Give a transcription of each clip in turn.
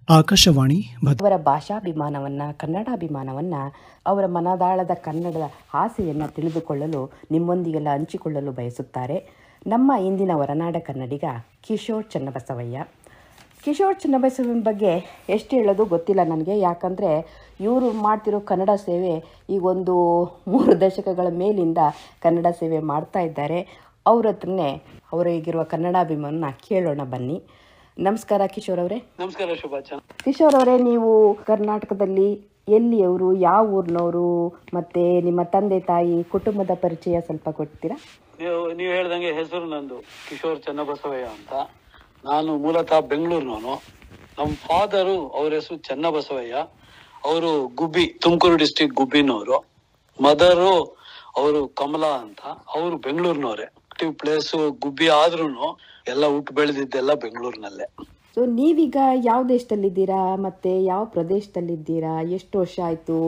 ಆಕಾಶವಾಣಿ ಅವರ ಭಾಷಾಭಿಮಾನವನ್ನು, ಕನ್ನಡಾಭಿಮಾನವನ್ನು, ಅವರ ಮನದಾಳದ ಕನ್ನಡದ ಆಸೆಯನ್ನು ತಿಳಿದುಕೊಳ್ಳಲು ನಿಮ್ಮೊಂದಿಗೆಲ್ಲ ಹಂಚಿಕೊಳ್ಳಲು ಬಯಸುತ್ತಾರೆ ನಮ್ಮ ಇಂದಿನ ಹೊರನಾಡ ಕನ್ನಡಿಗ ಕಿಶೋರ್ ಚನ್ನಬಸವಯ್ಯ. ಕಿಶೋರ್ ಚನ್ನಬಸವಯ್ಯನ ಬಗ್ಗೆ ಎಷ್ಟು ಹೇಳೋದು ಗೊತ್ತಿಲ್ಲ ನನಗೆ. ಯಾಕಂದರೆ ಇವರು ಮಾಡ್ತಿರೋ ಕನ್ನಡ ಸೇವೆ ಈಗ ಒಂದು 3 ದಶಕಗಳ ಮೇಲಿಂದ ಕನ್ನಡ ಸೇವೆ ಮಾಡ್ತಾ ಇದ್ದಾರೆ. ಅವ್ರ ಹತ್ರನೇ ಅವರಿಗಿರುವ ಕನ್ನಡಾಭಿಮಾನ ಕೇಳೋಣ ಬನ್ನಿ. ನಮಸ್ಕಾರ ಕಿಶೋರ್ ಅವರೇ. ನಮಸ್ಕಾರ ಶುಭಾಚ. ಕಿಶೋರ್ ಅವರೇ, ನೀವು ಕರ್ನಾಟಕದಲ್ಲಿ ಎಲ್ಲಿಯವರು, ಯಾವ ಊರಿನವರು, ಮತ್ತೆ ನಿಮ್ಮ ತಂದೆ ತಾಯಿ ಕುಟುಂಬದ ಪರಿಚಯ ಸ್ವಲ್ಪ ಕೊಡ್ತೀರಾ? ನೀವು ಹೇಳ್ದಂಗೆ ಹೆಸರು ನಂದು ಕಿಶೋರ್ ಚನ್ನಬಸವಯ್ಯ ಅಂತ. ನಾನು ಮೂಲತಃ ಬೆಂಗಳೂರಿನವನು. ನಮ್ಮ ಫಾದರು ಅವ್ರ ಹೆಸರು ಚನ್ನಬಸವಯ್ಯ. ಅವರು ಗುಬ್ಬಿ, ತುಮಕೂರು ಡಿಸ್ಟಿಕ್ ಗುಬ್ಬಿನವರು. ಮದರು ಅವರು ಕಮಲಾ ಅಂತ, ಅವರು ಬೆಂಗಳೂರಿನವರೇ. ಪ್ಲೇಸ್ ಗುಬ್ಬಿ ಆದ್ರೂನು ಎಲ್ಲ ಹುಟ್ಟು ಬೆಳೆದಿದ್ದೆಲ್ಲ ಬೆಂಗಳೂರಿನಲ್ಲೇ. ಸೊ ನೀವೀಗ ಯಾವ ದೇಶದಲ್ಲಿದ್ದೀರಾ, ಮತ್ತೆ ಯಾವ ಪ್ರದೇಶದಲ್ಲಿದ್ದೀರಾ? ಎಷ್ಟು ವರ್ಷ ಆಯ್ತು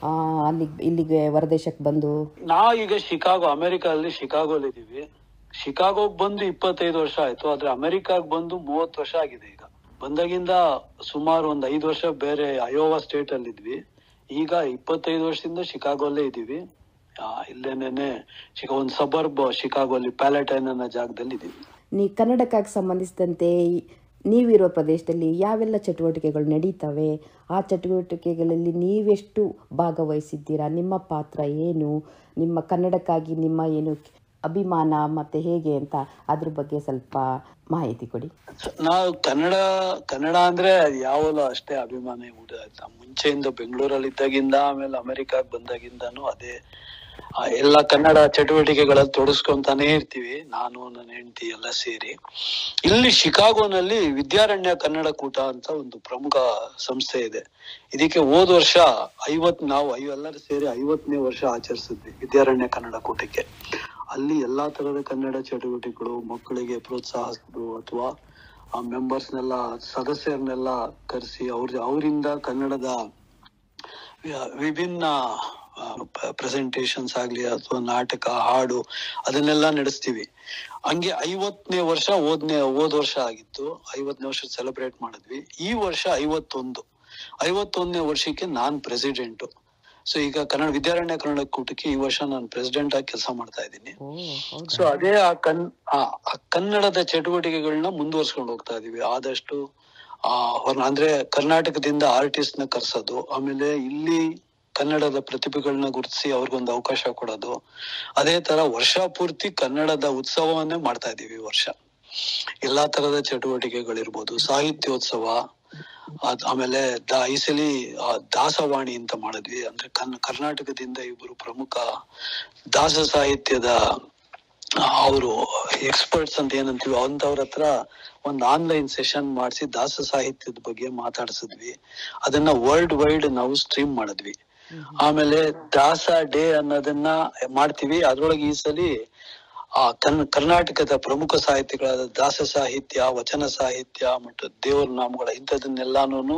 ಇಲ್ಲಿಗೆ ಹೊರದೇಶಕ್ಕೆ ಬಂದು? ಈಗ ಶಿಕಾಗೋ, ಅಮೆರಿಕಲ್ಲಿ ಶಿಕಾಗೋಲಿ ಇದೀವಿ. ಶಿಕಾಗೋಗ್ ಬಂದು 25 ವರ್ಷ ಆಯ್ತು. ಆದ್ರೆ ಅಮೆರಿಕಾಗ್ ಬಂದು 30 ವರ್ಷ ಆಗಿದೆ. ಈಗ ಬಂದಾಗಿಂದ ಸುಮಾರು ಒಂದು 5 ವರ್ಷ ಬೇರೆ ಅಯೋವಾ ಸ್ಟೇಟ್ ಅಲ್ಲಿ ಇದ್ವಿ. ಈಗ 25 ವರ್ಷದಿಂದ ಶಿಕಾಗೋಲ್ಲೇ ಇದೀವಿ. ಇಲ್ಲೇನೇನೆ ಒಂದು ಸಬರ್ಬ್ ಶಿಕಾಗೋಲಿ ಪ್ಯಾಲೆಟೈನ್ ಅನ್ನೋ ಜಾಗದಲ್ಲಿ ಇದೀವಿ. ಕನ್ನಡಕ್ಕಾಗಿ ಸಂಬಂಧಿಸಿದಂತೆ ನೀವಿರೋ ಪ್ರದೇಶದಲ್ಲಿ ಯಾವೆಲ್ಲ ಚಟುವಟಿಕೆಗಳು ನಡೀತವೆ? ಆ ಚಟುವಟಿಕೆಗಳಲ್ಲಿ ನೀವೆಷ್ಟು ಭಾಗವಹಿಸಿದ್ದೀರಾ? ನಿಮ್ಮ ಪಾತ್ರ ಏನು? ನಿಮ್ಮ ಕನ್ನಡಕ್ಕಾಗಿ ನಿಮ್ಮ ಏನು ಅಭಿಮಾನ ಮತ್ತೆ ಹೇಗೆ ಅಂತ ಅದ್ರ ಬಗ್ಗೆ ಸ್ವಲ್ಪ ಮಾಹಿತಿ ಕೊಡಿ. ನಾವು ಕನ್ನಡ ಅಂದ್ರೆ ಯಾವಲ್ಲ ಅಷ್ಟೇ ಅಭಿಮಾನ ಮುಂಚೆಯಿಂದ ಬೆಂಗಳೂರಲ್ಲಿ ಇದ್ದಾಗಿಂದ, ಆಮೇಲೆ ಅಮೆರಿಕಾಗ್ ಬಂದಾಗಿಂದಾನು ಅದೇ ಎಲ್ಲ ಕನ್ನಡ ಚಟುವಟಿಕೆಗಳಲ್ಲಿ ತೊಡಸ್ಕೊಂತಾನೆ ಇರ್ತೀವಿ. ನಾನು, ನನ್ನ ಹೆಂಡತಿ ಎಲ್ಲ ಸೇರಿ. ಇಲ್ಲಿ ಶಿಕಾಗೋನಲ್ಲಿ ವಿದ್ಯಾರಣ್ಯ ಕನ್ನಡ ಕೂಟ ಅಂತ ಒಂದು ಪ್ರಮುಖ ಸಂಸ್ಥೆ ಇದೆ. ಇದಕ್ಕೆ ಹೋದ ವರ್ಷ ನಾವು ಎಲ್ಲರೂ ಸೇರಿ 50ನೇ ವರ್ಷ ಆಚರಿಸಿದ್ವಿ ವಿದ್ಯಾರಣ್ಯ ಕನ್ನಡ ಕೂಟಕ್ಕೆ. ಅಲ್ಲಿ ಎಲ್ಲಾ ತರದ ಕನ್ನಡ ಚಟುವಟಿಕೆಗಳು, ಮಕ್ಕಳಿಗೆ ಪ್ರೋತ್ಸಾಹಿಸೋದು ಅಥವಾ ಆ ಮೆಂಬರ್ಸ್ನೆಲ್ಲ, ಸದಸ್ಯರನ್ನೆಲ್ಲ ಕರೆಸಿ ಅವರಿಂದ ಕನ್ನಡದ ವಿಭಿನ್ನ ಪ್ರೆಸೆಂಟೇಷನ್ಸ್ ಆಗ್ಲಿ ಅಥವಾ ನಾಟಕ, ಹಾಡು ಅದನ್ನೆಲ್ಲ ನಡೆಸ್ತೀವಿ. ಹಂಗೆ 50ನೇ ವರ್ಷ ಹೋದ ವರ್ಷ ಆಗಿತ್ತು. 50ನೇ ವರ್ಷ ಸೆಲೆಬ್ರೇಟ್ ಮಾಡಿದ್ವಿ. ಈ ವರ್ಷ 51ನೇ ವರ್ಷಕ್ಕೆ ನಾನ್ ಪ್ರೆಸಿಡೆಂಟ್. ಸೊ ಈಗ ವಿದ್ಯಾರಣ್ಯ ಕನ್ನಡ ಕೂಟಕ್ಕೆ ಈ ವರ್ಷ ನಾನು ಪ್ರೆಸಿಡೆಂಟ್ ಆಗಿ ಕೆಲಸ ಮಾಡ್ತಾ ಇದ್ದೀನಿ. ಸೊ ಅದೇ ಆ ಕನ್ನಡದ ಚಟುವಟಿಕೆಗಳನ್ನ ಮುಂದುವರ್ಸ್ಕೊಂಡು ಹೋಗ್ತಾ ಇದೀವಿ. ಆದಷ್ಟು ಅಂದ್ರೆ ಕರ್ನಾಟಕದಿಂದ ಆರ್ಟಿಸ್ಟ್ ನ ಕರ್ಸೋದು, ಆಮೇಲೆ ಇಲ್ಲಿ ಕನ್ನಡದ ಪ್ರತಿಭೆಗಳನ್ನ ಗುರುತಿಸಿ ಅವ್ರಿಗೊಂದು ಅವಕಾಶ ಕೊಡೋದು. ಅದೇ ತರ ವರ್ಷ ಪೂರ್ತಿ ಕನ್ನಡದ ಉತ್ಸವವನ್ನೇ ಮಾಡ್ತಾ ಇದೀವಿ. ವರ್ಷ ಎಲ್ಲಾ ತರದ ಚಟುವಟಿಕೆಗಳಿರ್ಬೋದು, ಸಾಹಿತ್ಯೋತ್ಸವ, ಆಮೇಲೆ ಈ ಸಲ ದಾಸವಾಣಿ ಅಂತ ಮಾಡಿದ್ವಿ. ಅಂದ್ರೆ ಕರ್ನಾಟಕದಿಂದ ಇಬ್ಬರು ಪ್ರಮುಖ ದಾಸ ಸಾಹಿತ್ಯದ ಅವರು ಎಕ್ಸ್ಪರ್ಟ್ಸ್ ಅಂತ ಏನಂತೀವಿ ಅಂತವ್ರ ಹತ್ರ ಒಂದು ಆನ್ಲೈನ್ ಸೆಷನ್ ಮಾಡಿಸಿ ದಾಸ ಸಾಹಿತ್ಯದ ಬಗ್ಗೆ ಮಾತಾಡ್ಸಿದ್ವಿ. ಅದನ್ನ ವರ್ಲ್ಡ್ ವೈಡ್ ನಾವು ಸ್ಟ್ರೀಮ್ ಮಾಡಿದ್ವಿ. ಆಮೇಲೆ ದಾಸ ಡೇ ಅನ್ನೋದನ್ನ ಮಾಡ್ತೀವಿ. ಅದ್ರೊಳಗೆ ಈ ಸಲಿ ಕರ್ನಾಟಕದ ಪ್ರಮುಖ ಸಾಹಿತ್ಯಗಳಾದ ದಾಸ ಸಾಹಿತ್ಯ, ವಚನ ಸಾಹಿತ್ಯ ಮತ್ತು ದೇವರ ನಾಮಗಳ ಇಂಥದನ್ನೆಲ್ಲಾನು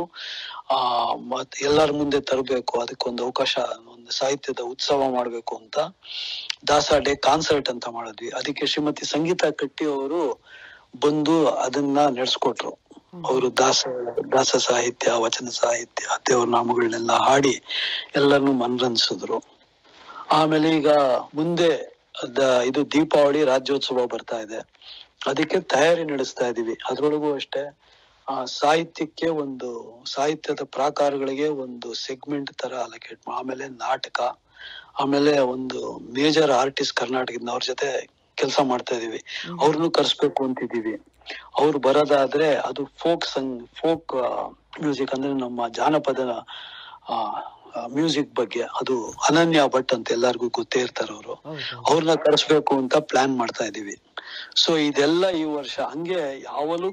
ಎಲ್ಲರ ಮುಂದೆ ತರಬೇಕು, ಅದಕ್ಕೊಂದು ಅವಕಾಶ, ಒಂದು ಸಾಹಿತ್ಯದ ಉತ್ಸವ ಮಾಡ್ಬೇಕು ಅಂತ ದಾಸ ಡೇ ಕಾನ್ಸರ್ಟ್ ಅಂತ ಮಾಡಿದ್ವಿ. ಅದಕ್ಕೆ ಶ್ರೀಮತಿ ಸಂಗೀತಾ ಕಟ್ಟಿ ಅವರು ಬಂದು ಅದನ್ನ ನಡೆಸ್ಕೊಟ್ರು. ಅವರು ದಾಸ ಸಾಹಿತ್ಯ, ವಚನ ಸಾಹಿತ್ಯ, ದೇವರ ನಾಮಗಳನ್ನೆಲ್ಲ ಹಾಡಿ ಎಲ್ಲರನ್ನು ಮನರಂಜಿಸಿದ್ರು. ಆಮೇಲೆ ಈಗ ಮುಂದೆ ಇದು ದೀಪಾವಳಿ ರಾಜ್ಯೋತ್ಸವ ಬರ್ತಾ ಇದೆ. ಅದಕ್ಕೆ ತಯಾರಿ ನಡೆಸ್ತಾ ಇದೀವಿ. ಅದ್ರೊಳಗೂ ಅಷ್ಟೇ ಸಾಹಿತ್ಯಕ್ಕೆ ಒಂದು ಸಾಹಿತ್ಯದ ಪ್ರಾಕಾರಗಳಿಗೆ ಒಂದು ಸೆಗ್ಮೆಂಟ್ ತರ ಅಲೋಕೇಟ್, ಆಮೇಲೆ ನಾಟಕ, ಆಮೇಲೆ ಒಂದು ಮೇಜರ್ ಆರ್ಟಿಸ್ಟ್ ಕರ್ನಾಟಕದಿಂದ ಅವ್ರ ಜೊತೆ ಕೆಲಸ ಮಾಡ್ತಾ ಇದೀವಿ. ಅವ್ರನ್ನು ಕರ್ಸ್ಬೇಕು ಅಂತಿದೀವಿ. ಅವ್ರು ಬರೋದಾದ್ರೆ ಅದು ಫೋಕ್ ಮ್ಯೂಸಿಕ್, ಅಂದ್ರೆ ನಮ್ಮ ಜಾನಪದ ಮ್ಯೂಸಿಕ್ ಬಗ್ಗೆ. ಅದು ಅನನ್ಯ ಭಟ್ ಅಂತ ಎಲ್ಲರಿಗೂ ಗೊತ್ತೇ ಇರ್ತಾರೆ. ಅವ್ರನ್ನ ಕರೆಸ್ಬೇಕು ಅಂತ ಪ್ಲಾನ್ ಮಾಡ್ತಾ ಇದೀವಿ. ಸೊ ಇದೆಲ್ಲ ಈ ವರ್ಷ ಹಂಗೆ ಯಾವಲ್ಲೂ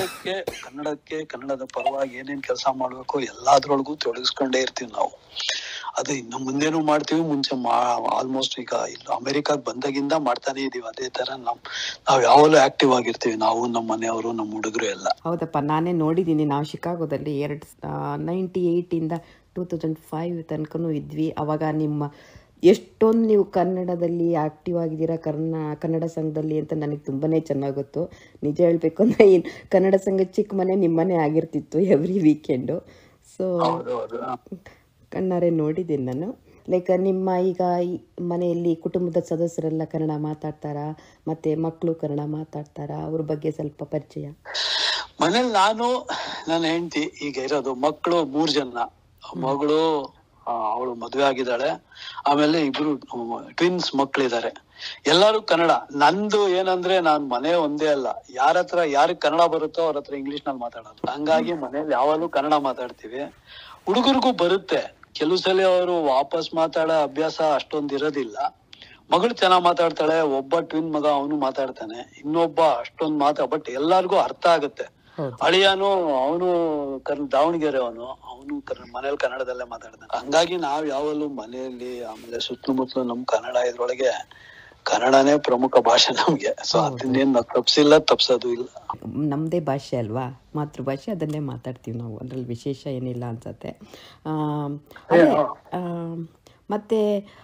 ಕನ್ನಡದ ಪರವಾಗಿ ಏನೇನ್ ಕೆಲಸ ಮಾಡ್ಬೇಕು ಎಲ್ಲಾದ್ರೊಳಗೂ ತೊಡಗಿಸ್ಕೊಂಡೇ ಇರ್ತೀವಿ ನಾವು. ಅದು ಇನ್ನು ಮುಂದೇನು ಮಾಡ್ತೀವಿ. ಮುಂಚೆ ಆಲ್ಮೋಸ್ಟ್ ಈಗ ಇಲ್ಲಿ ಅಮೆರಿಕಾಗ್ ಬಂದಾಗಿಂದ ಮಾಡ್ತಾನೆ ಇದೀವಿ. ಅದೇ ತರ ನಾವ್ ಯಾವಾಗಲೂ ಆಕ್ಟಿವ್ ಆಗಿರ್ತೀವಿ, ನಾವು, ನಮ್ಮ ಮನೆಯವರು, ನಮ್ಮ ಹುಡುಗರು ಎಲ್ಲ. ಹೌದಪ್ಪ, ನಾನೇ ನೋಡಿದ್ದೀನಿ. ನಾವು ಶಿಕಾಗೋದಲ್ಲಿ 98 ಇಂದ 2005 ತನಕನೂ ಇದ್ವಿ. ಅವಾಗ ಎಷ್ಟೊಂದು ನೀವು ಕನ್ನಡದಲ್ಲಿ ಆ್ಯಕ್ಟಿವ್ ಆಗಿದ್ದೀರಾ ಕನ್ನಡ ಸಂಘದಲ್ಲಿ ಅಂತ ನನಗೆ ತುಂಬಾ ಚೆನ್ನಾಗಿ ಗೊತ್ತು. ನಿಜ ಹೇಳಬೇಕು ಅಂದರೆ ಕನ್ನಡ ಸಂಘ ಚಿಕ್ಕ ಮನೆ ನಿಮ್ಮನೆ ಆಗಿರ್ತಿತ್ತು ಎವ್ರಿ ವೀಕೆಂಡು. ಸೊ ಕಣ್ಣಾರೆ ನೋಡಿದ್ದೀನಿ ನಾನು. ಲೈಕ್ ನಿಮ್ಮ ಈಗ ಈ ಮನೆಯಲ್ಲಿ ಕುಟುಂಬದ ಸದಸ್ಯರೆಲ್ಲ ಕನ್ನಡ ಮಾತಾಡ್ತಾರಾ, ಮತ್ತು ಮಕ್ಕಳು ಕನ್ನಡ ಮಾತಾಡ್ತಾರಾ? ಅವ್ರ ಬಗ್ಗೆ ಸ್ವಲ್ಪ ಪರಿಚಯ. ಮನೇಲಿ ನನ್ನ ಹೆಂಡತಿ ಈಗ ಇರೋದು, ಮಕ್ಕಳು 3 ಜನ. ಮಗಳು ಅವಳು ಮದುವೆ ಆಗಿದ್ದಾಳೆ, ಆಮೇಲೆ 2 ಟ್ವಿನ್ಸ್ ಮಕ್ಕಳಿದ್ದಾರೆ. ಎಲ್ಲಾರು ಕನ್ನಡ. ನಂದು ಏನಂದ್ರೆ ನಾನ್ ಮನೆ ಒಂದೇ ಅಲ್ಲ, ಯಾರಿಗೆ ಕನ್ನಡ ಬರುತ್ತೋ ಅವ್ರ ಹತ್ರ ಇಂಗ್ಲಿಷ್ ನಲ್ಲಿ ಮಾತಾಡೋದು. ಹಂಗಾಗಿ ಮನೇಲಿ ಯಾವಾಗಲೂ ಕನ್ನಡ ಮಾತಾಡ್ತೀವಿ. ಹುಡುಗರಿಗೂ ಬರುತ್ತೆ, ಕೆಲವು ಸಲ ಅವರು ವಾಪಸ್ ಮಾತಾಡೋ ಅಭ್ಯಾಸ ಅಷ್ಟೊಂದು ಇರೋದಿಲ್ಲ. ಮಗಳು ಚೆನ್ನಾಗ್ ಮಾತಾಡ್ತಾಳೆ, ಒಬ್ಬ ಟ್ವಿನ್ ಮಗ ಅವನು ಮಾತಾಡ್ತಾನೆ, ಇನ್ನೊಬ್ಬ ಅಷ್ಟೊಂದು ಬಟ್ ಎಲ್ಲಾರ್ಗು ಅರ್ಥ ಆಗುತ್ತೆ. ಅಳಿಯಾನು ಅವನು ದಾವಣಗೆರೆ ಅವನು ಮನೇಲಿ ಕನ್ನಡದಲ್ಲೇ ಮಾತಾಡ್ತಾನೆ. ಹಂಗಾಗಿ ನಾವ್ ಯಾವಲ್ಲೂ ಮನೆಯಲ್ಲಿ ಆಮೇಲೆ ಸುತ್ತಮುತ್ತಲು ನಮ್ ಕನ್ನಡ ಇದ್ರೊಳಗೆ ಕನ್ನಡನೇ ಪ್ರಮುಖ ಭಾಷೆ ನಮ್ಗೆ. ಸೊ ಅದನ್ನೇನು ತಪ್ಸೋದು ಇಲ್ಲ. ನಮ್ಮದೇ ಭಾಷೆ ಅಲ್ವಾ, ಮಾತೃಭಾಷೆ, ಅದನ್ನೇ ಮಾತಾಡ್ತೀವಿ ನಾವು, ಅದ್ರಲ್ಲಿ ವಿಶೇಷ ಏನಿಲ್ಲ ಅನ್ಸತ್ತೆ. ಮತ್ತು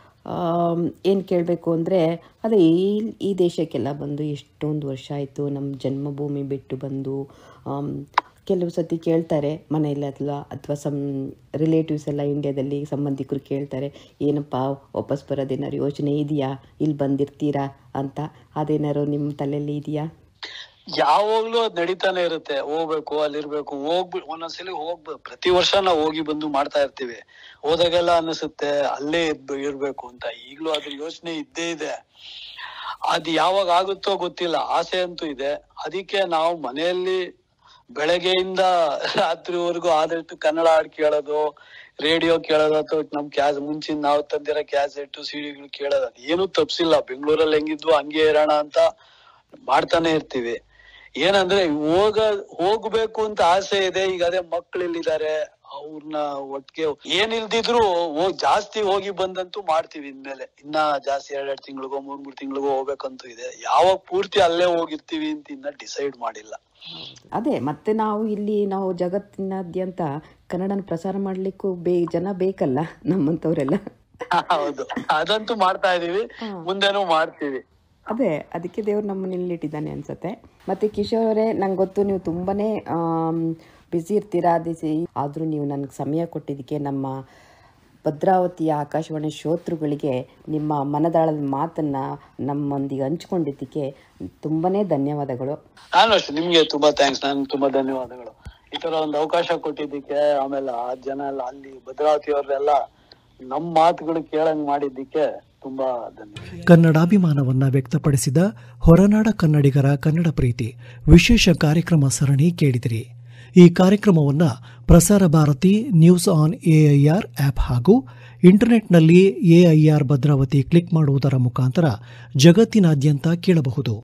ಏನು ಕೇಳಬೇಕು ಅಂದರೆ, ಅದೇ ಈ ದೇಶಕ್ಕೆಲ್ಲ ಬಂದು ಎಷ್ಟೊಂದು ವರ್ಷ ಆಯಿತು. ನಮ್ಮ ಜನ್ಮಭೂಮಿ ಬಿಟ್ಟು ಬಂದು ಕೆಲವು ಸತಿ ಕೇಳ್ತಾರೆ ಮನೆಯಲ್ಲಿ, ಅಥವಾ ರಿಲೇಟಿವ್ಸ್ ಎಲ್ಲ ಇಂಡಿಯಾದಲ್ಲಿ ಸಂಬಂಧಿಕರು ಕೇಳ್ತಾರೆ, ಏನಪ್ಪ ವಾಪಸ್ ಬರೋದೇನಾದ್ರು ಯೋಚನೆ ಇದೆಯಾ, ಇಲ್ಲಿ ಬಂದಿರ್ತೀರಾ ಅಂತ. ಅದೇನಾದ್ರು ನಿಮ್ಮ ತಲೆಯಲ್ಲಿ ಇದೆಯಾ? ಯಾವಾಗ್ಲೂ ಅದ್ ನಡೀತಾನೆ ಇರುತ್ತೆ. ಹೋಗ್ಬೇಕು, ಅಲ್ಲಿರ್ಬೇಕು, ಒಂದೊಂದ್ಸಲಿ ಪ್ರತಿ ವರ್ಷ ನಾವು ಹೋಗಿ ಬಂದು ಮಾಡ್ತಾ ಇರ್ತೀವಿ. ಹೋದಾಗೆಲ್ಲ ಅನಿಸುತ್ತೆ ಅಲ್ಲೇ ಇರ್ಬೇಕು ಅಂತ. ಈಗ್ಲೂ ಅದ್ರ ಯೋಚನೆ ಇದ್ದೇ ಇದೆ. ಅದ್ ಯಾವಾಗ ಆಗುತ್ತೋ ಗೊತ್ತಿಲ್ಲ, ಆಸೆ ಅಂತೂ ಇದೆ. ಅದಕ್ಕೆ ನಾವು ಮನೆಯಲ್ಲಿ ಬೆಳಗ್ಗೆಯಿಂದ ರಾತ್ರಿವರೆಗೂ ಆದಷ್ಟು ಕನ್ನಡ ಹಾಡು ಕೇಳೋದು, ರೇಡಿಯೋ ಕೇಳೋದು, ಅಥವಾ ನಮ್ ಮುಂಚಿನ ನಾವು ತಂದಿರೋ ಕ್ಯಾಸೆಟ್ ಸಿಡಿಗಳು ಕೇಳೋದು, ಏನೂ ತಪ್ಸಿಲ್ಲ. ಬೆಂಗಳೂರಲ್ಲಿ ಹೆಂಗಿದ್ವು ಹಂಗೆ ಇರೋಣ ಅಂತ ಮಾಡ್ತಾನೆ ಇರ್ತೀವಿ. ಏನಂದ್ರೆ ಹೋಗ್ಬೇಕು ಅಂತ ಆಸೆ ಇದೆ. ಈಗ ಅದೇ ಮಕ್ಳಿಲ್ಲಿದ್ದಾರೆ, ಅವ್ರನ್ನ ಒಟ್ಟಿಗೆ ಏನಿಲ್ದಿದ್ರು ಜಾಸ್ತಿ ಹೋಗಿ ಬಂದಂತೂ ಮಾಡ್ತೀವಿ. ಇನ್ಮೇಲೆ ಇನ್ನ ಜಾಸ್ತಿ 2 ತಿಂಗಳಿಗೋ 3 ತಿಂಗಳಿಗೋ ಹೋಗ್ಬೇಕಂತೂ ಇದೆ. ಯಾವಾಗ ಪೂರ್ತಿ ಅಲ್ಲೇ ಹೋಗಿರ್ತೀವಿ ಅಂತ ಇನ್ನ ಡಿಸೈಡ್ ಮಾಡಿಲ್ಲ. ಅದೇ ಮತ್ತೆ ನಾವು ಜಗತ್ತಿನಾದ್ಯಂತ ಕನ್ನಡನ ಪ್ರಸಾರ ಮಾಡ್ಲಿಕ್ಕೂ ಜನ ಬೇಕಲ್ಲ, ನಮ್ಮಂತವ್ರೆಲ್ಲ. ಹೌದು, ಅದಂತೂ ಮಾಡ್ತಾ ಇದೀವಿ, ಮುಂದೆನೂ ಮಾಡ್ತೀವಿ. ಅದೇ ಅದಕ್ಕೆ ದೇವ್ರು ನಮ್ಮನ್ನ ಇಟ್ಟಿದ್ದಾನೆ ಅನ್ಸತ್ತೆ. ಮತ್ತು ಕಿಶೋರ್ ಅವರೇ, ನಂಗೆ ಗೊತ್ತು ನೀವು ತುಂಬಾ ಬ್ಯುಸಿ ಇರ್ತೀರಾ, ಆದರೂ ನೀವು ನನಗೆ ಸಮಯ ಕೊಟ್ಟಿದ್ದಕ್ಕೆ, ನಮ್ಮ ಭದ್ರಾವತಿಯ ಆಕಾಶವಾಣಿ ಶ್ರೋತೃಗಳಿಗೆ ನಿಮ್ಮ ಮನದಾಳದ ಮಾತನ್ನು ನಮ್ಮೊಂದಿಗೆ ಹಂಚ್ಕೊಂಡಿದ್ದಕ್ಕೆ ತುಂಬಾ ಧನ್ಯವಾದಗಳು. ನಾನು ಅಷ್ಟೇ, ನಿಮ್ಗೆ ತುಂಬಾ ಥ್ಯಾಂಕ್ಸ್. ನಾನು ತುಂಬಾ ಧನ್ಯವಾದಗಳು ಈ ತರ ಒಂದು ಅವಕಾಶ ಕೊಟ್ಟಿದ್ದಕ್ಕೆ. ಆಮೇಲೆ ಆ ಜನ ಎಲ್ಲ ಅಲ್ಲಿ ಭದ್ರಾವತಿಯವ್ರೆಲ್ಲ ನಮ್ಮ ಮಾತುಗಳು ಕೇಳಂಗ್ ಮಾಡಿದ್ದಕ್ಕೆ ತುಂಬಾ ಧನ್ಯವಾದ. ಕನ್ನಡಾಭಿಮಾನವನ್ನ ವ್ಯಕ್ತಪಡಿಸಿದ ಹೊರನಾಡ ಕನ್ನಡಿಗರ ಕನ್ನಡ ಪ್ರೀತಿ ವಿಶೇಷ ಕಾರ್ಯಕ್ರಮ ಸರಣಿ ಕೇಳಿದಿರಿ. ಈ ಕಾರ್ಯಕ್ರಮವನ್ನು Prasar Bharati news on AIR app ಹಾಗೂ ಇಂಟರ್ನೆಟ್ನಲ್ಲಿ AIR ಭದ್ರಾವತಿ ಕ್ಲಿಕ್ ಮಾಡುವುದರ ಮುಖಾಂತರ ಜಗತ್ತಿನಾದ್ಯಂತ ಕೇಳಬಹುದು.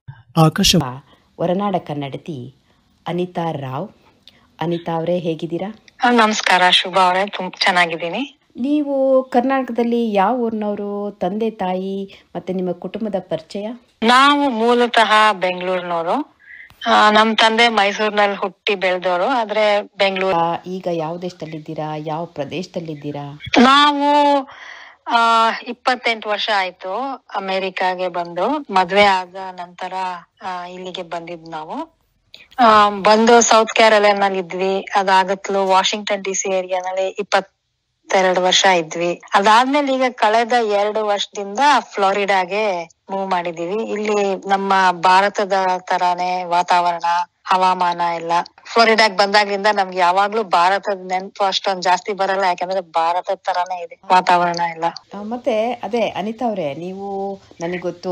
ಹೊರನಾಡ ಕನ್ನಡತಿ ಅನಿತಾ ರಾವ್. ಅನಿತಾ ಅವರೇ, ಹೇಗಿದ್ದೀರಾ? ನಮಸ್ಕಾರ ಶುಭಾ ಅವರೇ, ಚೆನ್ನಾಗಿದ್ದೀನಿ. ನೀವು ಕರ್ನಾಟಕದಲ್ಲಿ ಯಾವ ಊರಿನವರು? ತಂದೆ ತಾಯಿ ಮತ್ತೆ ನಿಮ್ಮ ಕುಟುಂಬದ ಪರಿಚಯ? ನಾವು ಮೂಲತಃ ಬೆಂಗಳೂರಿನವರು. ನಮ್ ತಂದೆ ಮೈಸೂರಿನಲ್ಲಿ ಹುಟ್ಟಿ ಬೆಳೆದವರು, ಆದ್ರೆ ಬೆಂಗಳೂರು. ಈಗ ಯಾವ ದೇಶದಲ್ಲಿದ್ದೀರಾ, ಯಾವ ಪ್ರದೇಶದಲ್ಲಿದ್ದೀರಾ? ನಾವು 28 ವರ್ಷ ಆಯ್ತು ಅಮೆರಿಕಾಗೆ ಬಂದು. ಮದ್ವೆ ಆದ ನಂತರ ಇಲ್ಲಿಗೆ ಬಂದಿದ್ ನಾವು. ಬಂದು ಸೌತ್ ಕ್ಯಾರೋಲೈನಲ್ಲಿ ಇದ್ವಿ. ಅದಾಗತ್ಲು ವಾಷಿಂಗ್ಟನ್ DC ಏರಿಯಾನಲ್ಲಿ 22 ವರ್ಷ ಇದ್ವಿ. ಅದಾದ್ಮೇಲೆ ಈಗ ಕಳೆದ 2 ವರ್ಷದಿಂದ ಫ್ಲೋರಿಡಾಗೆ ಮೂವ್ ಮಾಡಿದೀವಿ. ಇಲ್ಲಿ ನಮ್ಮ ಭಾರತದ ತರಾನೇ ವಾತಾವರಣ, ಹವಾಮಾನ ಎಲ್ಲ. ಫ್ಲೋರಿಡಾಗ್ ಬಂದಾಗ್ಲಿಂದ ನಮ್ಗೆ ಯಾವಾಗ್ಲೂ ಭಾರತದ ನೆನಪು ಅಷ್ಟೊಂದ್ ಜಾಸ್ತಿ ಬರಲ್ಲ, ಯಾಕಂದ್ರೆ ಭಾರತದ ತರಾನೇ ಇದೆ ವಾತಾವರಣ ಎಲ್ಲ. ಮತ್ತೆ ಅದೇ ಅನಿತಾ ಅವ್ರೆ, ನೀವು ನನಗೆ ಗೊತ್ತು,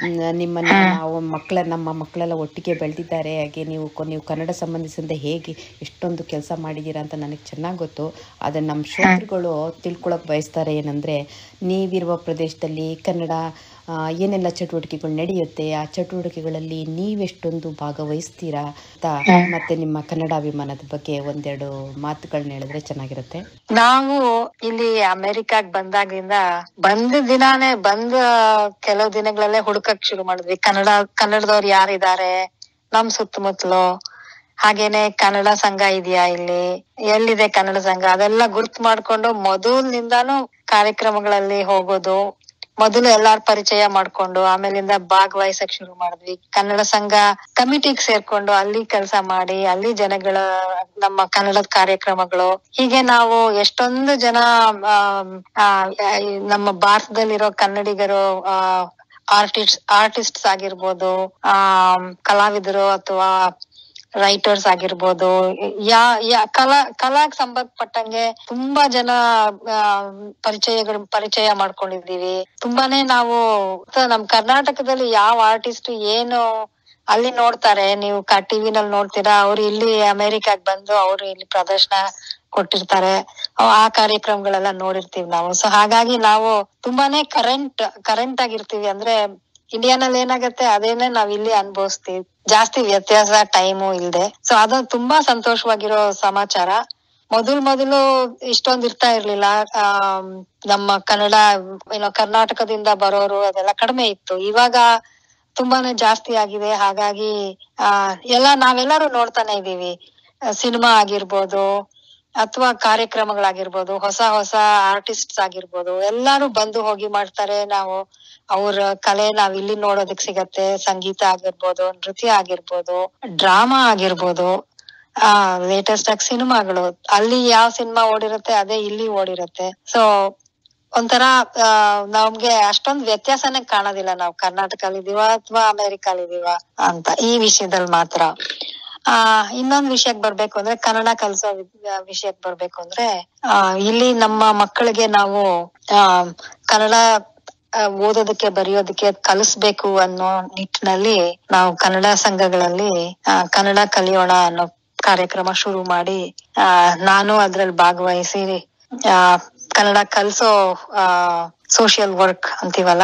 ನಮ್ಮ ಮಕ್ಕಳೆಲ್ಲ ಒಟ್ಟಿಗೆ ಬೆಳೆದಿದ್ದಾರೆ. ಹಾಗೆ ನೀವು ಕನ್ನಡ ಸಂಬಂಧಿಸಿದಂತೆ ಹೇಗೆ ಎಷ್ಟೊಂದು ಕೆಲಸ ಮಾಡಿದ್ದೀರಾ ಅಂತ ನನಗೆ ಚೆನ್ನಾಗಿ ಗೊತ್ತು. ಆದರೆ ನಮ್ಮ ಶ್ರೋತೃಗಳು ತಿಳ್ಕೊಳಕ್ ಬಯಸ್ತಾರೆ, ಏನಂದ್ರೆ ನೀವಿರುವ ಪ್ರದೇಶದಲ್ಲಿ ಕನ್ನಡ ಏನೆಲ್ಲ ಚಟುವಟಿಕೆಗಳು ನಡೆಯುತ್ತೆ, ಆ ಚಟುವಟಿಕೆಗಳಲ್ಲಿ ನೀವೆಷ್ಟೊಂದು ಭಾಗವಹಿಸ್ತೀರಾ ಅಂತ, ಮತ್ತೆ ನಿಮ್ಮ ಕನ್ನಡಾಭಿಮಾನದ ಬಗ್ಗೆ ಒಂದೆರಡು ಮಾತುಗಳನ್ನ ಹೇಳಿದ್ರೆ ಚೆನ್ನಾಗಿರುತ್ತೆ. ನಾವು ಇಲ್ಲಿ ಅಮೆರಿಕಾಗ್ ಬಂದಾಗ್ಲಿಂದ ಬಂದ ಕೆಲವು ದಿನಗಳಲ್ಲೇ ಹುಡುಕಕ್ ಶುರು ಮಾಡಿದ್ವಿ. ಕನ್ನಡದವ್ರು ಯಾರಿದ್ದಾರೆ ನಮ್ ಸುತ್ತಮುತ್ತಲು, ಹಾಗೇನೆ ಕನ್ನಡ ಸಂಘ ಇದೆಯಾ ಇಲ್ಲಿ, ಎಲ್ಲಿದೆ ಕನ್ನಡ ಸಂಘ, ಅದೆಲ್ಲ ಗುರ್ತು ಮಾಡ್ಕೊಂಡು ಮೊದಲಿನಿಂದಾನು ಕಾರ್ಯಕ್ರಮಗಳಲ್ಲಿ ಹೋಗೋದು, ಮೊದಲು ಎಲ್ಲಾರು ಪರಿಚಯ ಮಾಡ್ಕೊಂಡು ಆಮೇಲಿಂದ ಭಾಗವಹಿಸಕ್ ಶುರು ಮಾಡಿದ್ವಿ. ಕನ್ನಡ ಸಂಘ ಕಮಿಟಿಗ್ ಸೇರ್ಕೊಂಡು ಅಲ್ಲಿ ಕೆಲಸ ಮಾಡಿ ಅಲ್ಲಿ ಜನಗಳ ನಮ್ಮ ಕನ್ನಡದ ಕಾರ್ಯಕ್ರಮಗಳು ಹೀಗೆ ನಾವು ಎಷ್ಟೊಂದು ಜನ ನಮ್ಮ ಭಾರತದಲ್ಲಿರೋ ಕನ್ನಡಿಗರು ಆರ್ಟಿಸ್ಟ್ಸ್ ಆಗಿರ್ಬೋದು, ಕಲಾವಿದರು ಅಥವಾ ರೈಟರ್ಸ್ ಆಗಿರ್ಬೋದು, ಕಲಾಗ್ ಸಂಬಂಧಪಟ್ಟಂಗೆ ತುಂಬಾ ಜನ ಪರಿಚಯ ಮಾಡ್ಕೊಂಡಿದೀವಿ. ತುಂಬಾನೇ ನಾವು ನಮ್ ಕರ್ನಾಟಕದಲ್ಲಿ ಯಾವ ಆರ್ಟಿಸ್ಟ್ ಏನು ಅಲ್ಲಿ ನೋಡ್ತಾರೆ, ನೀವು ಟಿವಿನಲ್ಲಿ ನೋಡ್ತೀರಾ, ಅವ್ರು ಇಲ್ಲಿ ಅಮೆರಿಕಾಗ್ ಬಂದು ಅವ್ರು ಇಲ್ಲಿ ಪ್ರದರ್ಶನ ಕೊಟ್ಟಿರ್ತಾರೆ, ಆ ಕಾರ್ಯಕ್ರಮಗಳೆಲ್ಲ ನೋಡಿರ್ತೀವಿ ನಾವು. ಸೊ ಹಾಗಾಗಿ ನಾವು ತುಂಬಾನೇ ಕರೆಂಟ್ ಆಗಿರ್ತೀವಿ. ಅಂದ್ರೆ ಇಂಡಿಯಾನಲ್ಲಿ ಏನಾಗತ್ತೆ ಅದೇನೆ ನಾವ್ ಇಲ್ಲಿ ಅನುಭವಿಸ್ತೀವಿ, ಜಾಸ್ತಿ ವ್ಯತ್ಯಾಸ ಟೈಮು ಇಲ್ದೆ. ಸೊ ಅದು ತುಂಬಾ ಸಂತೋಷವಾಗಿರೋ ಸಮಾಚಾರ. ಮೊದಲು ಇಷ್ಟೊಂದ್ ಇರ್ತಾ ಇರ್ಲಿಲ್ಲ. ನಮ್ಮ ಕನ್ನಡ ಕರ್ನಾಟಕದಿಂದ ಬರೋರು ಅದೆಲ್ಲ ಕಡಿಮೆ ಇತ್ತು. ಇವಾಗ ತುಂಬಾನೇ ಜಾಸ್ತಿ ಆಗಿದೆ. ಹಾಗಾಗಿ ನಾವೆಲ್ಲರೂ ನೋಡ್ತಾನೆ ಇದೀವಿ. ಸಿನಿಮಾ ಆಗಿರ್ಬೋದು ಅಥವಾ ಕಾರ್ಯಕ್ರಮಗಳಾಗಿರ್ಬೋದು, ಹೊಸ ಆರ್ಟಿಸ್ಟ್ಸ್ ಆಗಿರ್ಬೋದು, ಎಲ್ಲಾರು ಬಂದು ಹೋಗಿ ಮಾಡ್ತಾರೆ. ನಾವು ಅವ್ರ ಕಲೆ ನಾವ್ ಇಲ್ಲಿ ನೋಡೋದಕ್ ಸಿಗತ್ತೆ. ಸಂಗೀತ ಆಗಿರ್ಬೋದು, ನೃತ್ಯ ಆಗಿರ್ಬೋದು, ಡ್ರಾಮಾ ಆಗಿರ್ಬೋದು, ಲೇಟೆಸ್ಟ್ ಆಗಿ ಸಿನಿಮಾಗಳು, ಅಲ್ಲಿ ಯಾವ ಸಿನಿಮಾ ಓಡಿರತ್ತೆ ಅದೇ ಇಲ್ಲಿ ಓಡಿರತ್ತೆ. ಸೊ ಒಂಥರ ನಮ್ಗೆ ಅಷ್ಟೊಂದ್ ವ್ಯತ್ಯಾಸನೇ ಕಾಣೋದಿಲ್ಲ, ನಾವು ಕರ್ನಾಟಕದಲ್ಲಿ ಇದೀವ ಅಥವಾ ಅಮೆರಿಕಲ್ಲಿ ಅಂತ ಈ ವಿಷಯದಲ್ಲಿ ಮಾತ್ರ. ಇನ್ನೊಂದ್ ವಿಷಯಕ್ ಬರ್ಬೇಕು ಅಂದ್ರೆ, ಕನ್ನಡ ಕಲ್ಸೋ ವಿಷಯಕ್ ಬರ್ಬೇಕು ಅಂದ್ರೆ, ಇಲ್ಲಿ ನಮ್ಮ ಮಕ್ಕಳಿಗೆ ನಾವು ಕನ್ನಡ ಓದೋದಕ್ಕೆ ಬರೆಯೋದಕ್ಕೆ ಕಲಿಸ್ಬೇಕು ಅನ್ನೋ ನಿಟ್ಟಿನಲ್ಲಿ ನಾವು ಕನ್ನಡ ಸಂಘಗಳಲ್ಲಿ ಕನ್ನಡ ಕಲಿಯೋಣ ಅನ್ನೋ ಕಾರ್ಯಕ್ರಮ ಶುರು ಮಾಡಿ, ನಾನು ಅದ್ರಲ್ಲಿ ಭಾಗವಹಿಸಿ ಕನ್ನಡ ಕಲ್ಸೋ ಸೋಷಿಯಲ್ ವರ್ಕ್ ಅಂತೀವಲ್ಲ,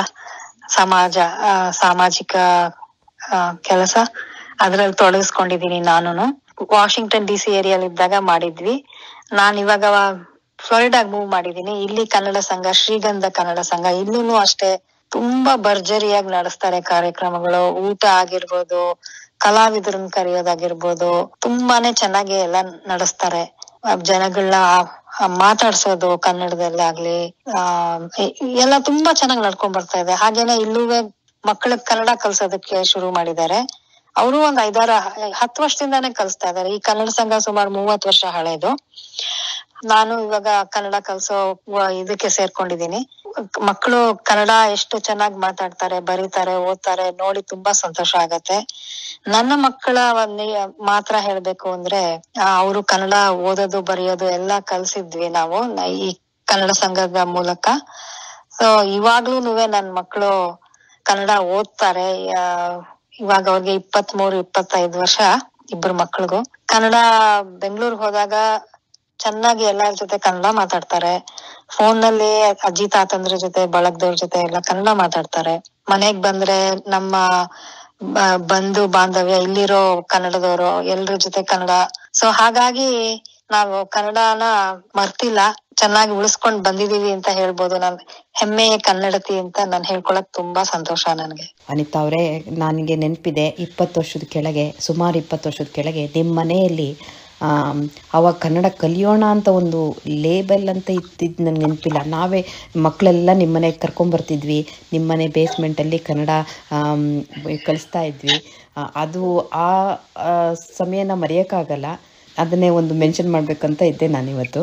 ಸಾಮಾಜಿಕ ಕೆಲಸ, ಅದ್ರಲ್ಲಿ ತೊಡಗಿಸ್ಕೊಂಡಿದೀನಿ ನಾನು. ವಾಷಿಂಗ್ಟನ್ DC ಏರಿಯಾಲಿ ಇದ್ದಾಗ ಮಾಡಿದ್ವಿ. ನಾನ್ ಇವಾಗ ಫ್ಲೋರಿಡಾಗ್ ಮೂವ್ ಮಾಡಿದೀನಿ. ಇಲ್ಲಿ ಕನ್ನಡ ಸಂಘ, ಶ್ರೀಗಂಧ ಕನ್ನಡ ಸಂಘ, ಇಲ್ಲೂ ಅಷ್ಟೇ ತುಂಬಾ ಭರ್ಜರಿಯಾಗಿ ನಡೆಸ್ತಾರೆ ಕಾರ್ಯಕ್ರಮಗಳು. ಊಟ ಆಗಿರ್ಬೋದು, ಕಲಾವಿದರನ್ನ ಕರೆಯೋದಾಗಿರ್ಬೋದು, ತುಂಬಾನೇ ಚೆನ್ನಾಗಿ ಎಲ್ಲ ನಡೆಸ್ತಾರೆ. ಜನಗಳನ್ನ ಮಾತಾಡ್ಸೋದು ಕನ್ನಡದಲ್ಲಿ ಆಗ್ಲಿ, ಎಲ್ಲ ತುಂಬಾ ಚೆನ್ನಾಗಿ ನಡ್ಕೊಂಡ್ ಬರ್ತಾ ಇದೆ. ಹಾಗೇನೆ ಇಲ್ಲೂವೆ ಮಕ್ಕಳಿಗೆ ಕನ್ನಡ ಕಲ್ಸೋದಕ್ಕೆ ಶುರು ಮಾಡಿದ್ದಾರೆ. ಅವರು ಒಂದ್ 5-10 ವರ್ಷದಿಂದಾನೇ ಕಲಿಸ್ತಾ ಇದಾರೆ. ಈ ಕನ್ನಡ ಸಂಘ ಸುಮಾರು 30 ವರ್ಷ ಹಳೇದು. ನಾನು ಇವಾಗ ಕನ್ನಡ ಕಲ್ಸೋ ಇದಕ್ಕೆ ಸೇರ್ಕೊಂಡಿದೀನಿ. ಮಕ್ಕಳು ಕನ್ನಡ ಎಷ್ಟು ಚೆನ್ನಾಗಿ ಮಾತಾಡ್ತಾರೆ, ಬರೀತಾರೆ, ಓದ್ತಾರೆ ನೋಡಿ ತುಂಬಾ ಸಂತೋಷ ಆಗತ್ತೆ. ನನ್ನ ಮಕ್ಕಳ ಮಾತ್ರ ಹೇಳ್ಬೇಕು ಅಂದ್ರೆ, ಅವರು ಕನ್ನಡ ಓದೋದು ಬರೆಯೋದು ಎಲ್ಲಾ ಕಲ್ಸಿದ್ವಿ ನಾವು ಈ ಕನ್ನಡ ಸಂಘದ ಮೂಲಕ. ಸೊ ಇವಾಗ್ಲೂನುವೆ ನನ್ ಮಕ್ಕಳು ಕನ್ನಡ ಓದ್ತಾರೆ. ಇವಾಗ ಅವ್ರಿಗೆ 23-25 ವರ್ಷ, ಇಬ್ರು ಮಕ್ಳಿಗೂ. ಕನ್ನಡ ಬೆಂಗಳೂರಿಗೆ ಹೋದಾಗ ಚೆನ್ನಾಗಿ ಎಲ್ಲಾರ ಜೊತೆ ಕನ್ನಡ ಮಾತಾಡ್ತಾರೆ. ಫೋನ್ ನಲ್ಲಿ ಅಜ್ಜಿ ತಾತಂದ್ರ ಜೊತೆ, ಬಳಗದವ್ರ ಜೊತೆ ಎಲ್ಲ ಕನ್ನಡ ಮಾತಾಡ್ತಾರೆ. ಮನೆಗ್ ಬಂದ್ರೆ ನಮ್ಮ ಬಂಧು ಬಾಂಧವ್ಯ ಇಲ್ಲಿರೋ ಕನ್ನಡದವರು ಎಲ್ರ ಜೊತೆ ಕನ್ನಡ. ಸೊ ಹಾಗಾಗಿ ನಾವು ಕನ್ನಡನ ಮರ್ತಿಲ್ಲ, ಚೆನ್ನಾಗಿ ಉಳಿಸ್ಕೊಂಡ್ ಬಂದಿದೀವಿ ಅಂತ ಹೇಳ್ಬೋದು. ನಾನ್ ಹೆಮ್ಮೆಯ ಕನ್ನಡತಿ ಅಂತ ನಾನು ಹೇಳ್ಕೊಳಕ್ ತುಂಬಾ ಸಂತೋಷ ನನ್ಗೆ. ಅನಿತಾ ಅವರೇ, ನನಗೆ ನೆನಪಿದೆ, 20 ವರ್ಷದ ಕೆಳಗೆ, ಸುಮಾರು 20 ವರ್ಷದ ಕೆಳಗೆ ನಿಮ್ಮ ಮನೆಯಲ್ಲಿ ಅವಾಗ ಕನ್ನಡ ಕಲಿಯೋಣ ಅಂತ ಒಂದು ಲೇಬಲ್ ಅಂತ ಇತ್ತಿದ್ದು ನನಗೆ ನೆನಪಿಲ್ಲ. ನಾವೇ ಮಕ್ಕಳೆಲ್ಲ ನಿಮ್ಮ ಮನೆಗೆ ಕರ್ಕೊಂಬರ್ತಿದ್ವಿ, ನಿಮ್ಮ ಮನೆ ಬೇಸ್ಮೆಂಟಲ್ಲಿ ಕನ್ನಡ ಕಲಿಸ್ತಾ ಇದ್ವಿ. ಅದು ಆ ಸಮಯನ ಮರೆಯೋಕ್ಕಾಗಲ್ಲ. ಅದನ್ನೇ ಒಂದು ಮೆನ್ಷನ್ ಮಾಡ್ಬೇಕಂತ ಇದ್ದೆ ನಾನಿವತ್ತು.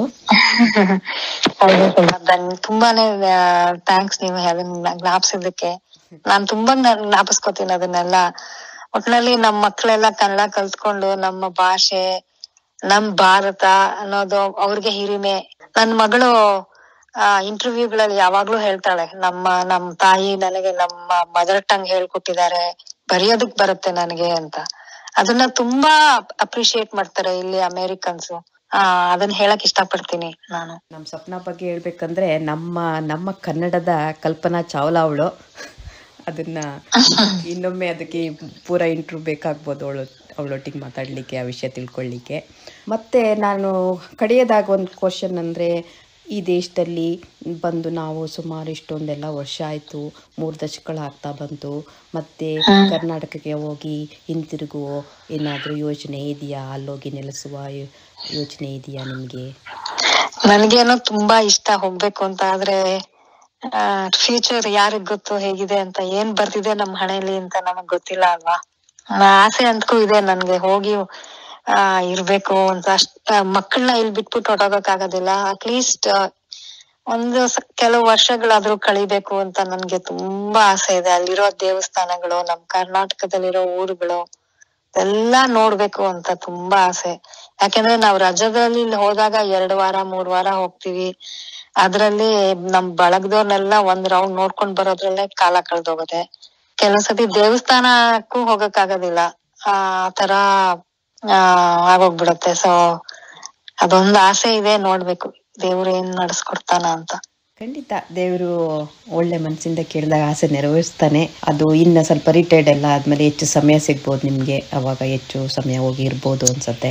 ತುಂಬಾನೇ ಥ್ಯಾಂಕ್ಸ್ ನೀವು ಅದನ್ನ ಜ್ಞಾಪಿಸಿದ್ದಕ್ಕೆ. ನಾನ್ ತುಂಬಾ ಜ್ಞಾಪಿಸ್ಕೊತೀನಿ ಅದನ್ನೆಲ್ಲ. ಒಟ್ನಲ್ಲಿ ನಮ್ ಮಕ್ಳೆಲ್ಲ ಕನ್ನಡ ಕಲ್ತ್ಕೊಂಡು ನಮ್ಮ ಭಾಷೆ, ನಮ್ ಭಾರತ ಅನ್ನೋದು ಅವ್ರಿಗೆ ಹಿರಿಮೆ. ನನ್ ಮಗಳು ಇಂಟರ್ವ್ಯೂಗಳಲ್ಲಿ ಯಾವಾಗ್ಲೂ ಹೇಳ್ತಾಳೆ, ನಮ್ ತಾಯಿ ನನಗೆ ನಮ್ಮ ಮದರ್ ಟಂಗ್ ಹೇಳ್ಕೊಟ್ಟಿದ್ದಾರೆ, ಬರೆಯೋದಕ್ ಬರುತ್ತೆ ನನಗೆ ಅಂತ. ಅದನ್ನ ತುಂಬಾ ಅಪ್ರಿಶಿಯೇಟ್ ಮಾಡ್ತಾರೆ ಇಲ್ಲಿ ಅಮೇರಿಕನ್ಸ್. ಅದನ್ನ ಹೇಳಕ್ ಇಷ್ಟಪಡ್ತೀನಿ ನಾನು. ನಮ್ಮ ಸ್ವಪ್ನ ಬಗ್ಗೆ ಹೇಳ್ಬೇಕಂದ್ರೆ, ನಮ್ಮ ಕನ್ನಡದ ಕಲ್ಪನಾ ಚಾವ್ಲಾ ಅವಳು. ಅದನ್ನ ಇನ್ನೊಮ್ಮೆ ಅದಕ್ಕೆ ಪೂರ ಇಂಟ್ರ್ಯೂ ಬೇಕಾಗ್ಬೋದು ಅವಳೊಟ್ಟಿಗೆ ಮಾತಾಡಲಿಕ್ಕೆ, ಆ ವಿಷಯ ತಿಳ್ಕೊಳ್ಳಿಕ್ಕೆ. ಮತ್ತು ನಾನು ಕಡೆಯದಾಗ ಒಂದು ಕ್ವಶನ್ ಅಂದರೆ, ಈ ದೇಶದಲ್ಲಿ ಬಂದು ನಾವು ಸುಮಾರು ಇಷ್ಟೊಂದೆಲ್ಲ ವರ್ಷ ಆಯಿತು, 3 ದಶಕಗಳಾಗ್ತಾ ಬಂತು. ಮತ್ತು ಕರ್ನಾಟಕಕ್ಕೆ ಹೋಗಿ ಹಿಂತಿರುಗುವ ಏನಾದರೂ ಯೋಚನೆ ಇದೆಯಾ? ಅಲ್ಲೋಗಿ ನೆಲೆಸುವ ಯೋಚನೆ ಇದೆಯಾ ನಿಮಗೆ? ನನಗೇನೋ ತುಂಬಾ ಇಷ್ಟ ಹೋಗ್ಬೇಕು ಅಂತ. ಆದ್ರೆ ಫ್ಯೂಚರ್ ಯಾರಿಗ್ ಗೊತ್ತು ಹೇಗಿದೆ ಅಂತ, ಏನ್ ಬರ್ತಿದೆ ನಮ್ ಹಣೆಯಲ್ಲಿ ಅಂತ ನಮಗ್ ಗೊತ್ತಿಲ್ಲ ಅಲ್ವಾ. ಆಸೆ ಅಂತಕ್ಕೂ ಇದೆ ನನ್ಗೆ, ಹೋಗಿ ಇರ್ಬೇಕು ಅಂತ. ಮಕ್ಕಳನ್ನ ಇಲ್ಲಿ ಬಿಟ್ಬಿಟ್ಟು ಹೊರಟೋಗಕ್ ಆಗೋದಿಲ್ಲ. ಅಟ್ಲೀಸ್ಟ್ ಕೆಲವು ವರ್ಷಗಳಾದ್ರೂ ಕಳಿಬೇಕು ಅಂತ ನನ್ಗೆ ತುಂಬಾ ಆಸೆ ಇದೆ. ಅಲ್ಲಿರೋ ದೇವಸ್ಥಾನಗಳು, ನಮ್ ಕರ್ನಾಟಕದಲ್ಲಿರೋ ಊರುಗಳು ಎಲ್ಲಾ ನೋಡ್ಬೇಕು ಅಂತ ತುಂಬಾ ಆಸೆ. ಯಾಕಂದ್ರೆ ನಾವ್ ರಜದಲ್ಲಿ ಹೋದಾಗ 2 ವಾರ 3 ವಾರ ಹೋಗ್ತಿವಿ. ಅದ್ರಲ್ಲಿ ನಮ್ ಬಳಗದವ್ರನ್ನೆಲ್ಲ ಒಂದ್ ರೌಂಡ್ ನೋಡ್ಕೊಂಡ್ ಬರೋದ್ರಲ್ಲೇ ಕಾಲ ಕಳ್ದೋಗುತ್ತೆ. ಕೆಲವ್ ಸತಿ ದೇವಸ್ಥಾನಕ್ಕೂ ಹೋಗಕ್ ಆಗೋದಿಲ್ಲ, ಆ ತರ ಆಗೋಗ್ಬಿಡತ್ತೆ. ಸೊ ಅದೊಂದು ಆಸೆ ಇದೆ, ನೋಡ್ಬೇಕು ದೇವ್ರು ಏನ್ ನಡ್ಸ್ಕೊಡ್ತಾನ ಅಂತ. ಖಂಡಿತ ದೇವರು ಒಳ್ಳೆ ಮನಸ್ಸಿಂದ ಕೇಳಿದಾಗ ಆಸೆ ನೆರವೇರಿಸ್ತಾನೆ. ಅದು ಇನ್ನು ಸ್ವಲ್ಪ ರಿಟೈರ್ಡ್ ಎಲ್ಲ ಆದ್ಮೇಲೆ ಹೆಚ್ಚು ಸಮಯ ಸಿಗ್ಬೋದು ನಿಮ್ಗೆ, ಅವಾಗ ಹೆಚ್ಚು ಸಮಯ ಹೋಗಿ ಇರ್ಬೋದು ಅನ್ಸತ್ತೆ.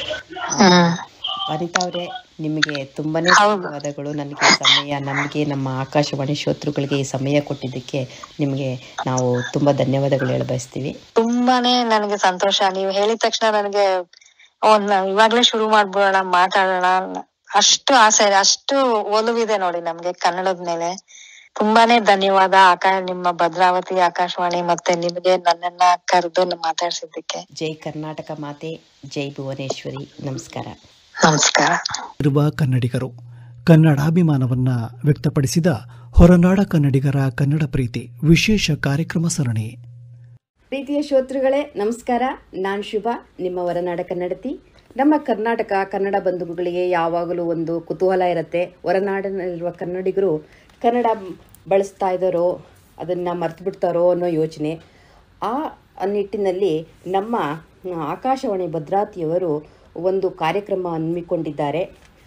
ಅನಿತಾ ಅವರೇ, ನಿಮಗೆ ತುಂಬಾನೇ ಧನ್ಯವಾದಗಳು. ನನಗೆ ಸಮಯ, ನಮಗೆ ನಮ್ಮ ಆಕಾಶವಾಣಿ ಶ್ರೋತೃಗಳಿಗೆ ಈ ಸಮಯ ಕೊಟ್ಟಿದ್ದಕ್ಕೆ ನಿಮ್ಗೆ ನಾವು ತುಂಬಾ ಧನ್ಯವಾದಗಳು ಹೇಳ ಬಯಸ್ತೀವಿ. ತುಂಬಾನೇ ನನಗೆ ಸಂತೋಷ. ನೀವು ಹೇಳಿದ ತಕ್ಷಣ ನನಗೆ ಇವಾಗ್ಲೇ ಶುರು ಮಾಡ್ಬಿಡೋಣ, ಮಾತಾಡೋಣ, ಅಷ್ಟು ಆಸೆ, ಅಷ್ಟು ಒಲವಿದೆ ನೋಡಿ ನಮ್ಗೆ ಕನ್ನಡದ ಮೇಲೆ. ತುಂಬಾನೇ ಧನ್ಯವಾದ ನಿಮ್ಮ ಭದ್ರಾವತಿ ಆಕಾಶವಾಣಿ ಮತ್ತೆ ನಿಮ್ಗೆ ನನ್ನನ್ನ ಕರೆದು ಮಾತಾಡ್ಸಿದ್ದಕ್ಕೆ. ಜೈ ಕರ್ನಾಟಕ ಮಾತೆ, ಜೈ ಭುವನೇಶ್ವರಿ. ನಮಸ್ಕಾರ. ನಮಸ್ಕಾರ. ಇರುವ ಕನ್ನಡಿಗರು ಕನ್ನಡಾಭಿಮಾನವನ್ನ ವ್ಯಕ್ತಪಡಿಸಿದ ಹೊರನಾಡ ಕನ್ನಡಿಗರ ಕನ್ನಡ ಪ್ರೀತಿ ವಿಶೇಷ ಕಾರ್ಯಕ್ರಮ ಸರಣಿ. ಪ್ರೀತಿಯ ಶ್ರೋತೃಗಳೇ, ನಮಸ್ಕಾರ. ನಾನು ಶುಭ, ನಿಮ್ಮ ಹೊರನಾಡ ಕನ್ನಡತಿ. ನಮ್ಮ ಕರ್ನಾಟಕ ಕನ್ನಡ ಬಂಧುಗಳಿಗೆ ಯಾವಾಗಲೂ ಒಂದು ಕುತೂಹಲ ಇರುತ್ತೆ. ಹೊರನಾಡಿನಲ್ಲಿರುವ ಕನ್ನಡಿಗರು ಕನ್ನಡ ಬಳಸ್ತಾ ಇದ್ದಾರೋ, ಅದನ್ನು ಮರ್ತು ಬಿಡ್ತಾರೋ ಅನ್ನೋ ಯೋಚನೆ. ಆ ನಿಟ್ಟಿನಲ್ಲಿ ನಮ್ಮ ಆಕಾಶವಾಣಿ ಭದ್ರಾವತಿಯವರು ಒಂದು ಕಾರ್ಯಕ್ರಮ ಹಮ್ಮಿಕೊಂಡಿದ್ದಾರೆ.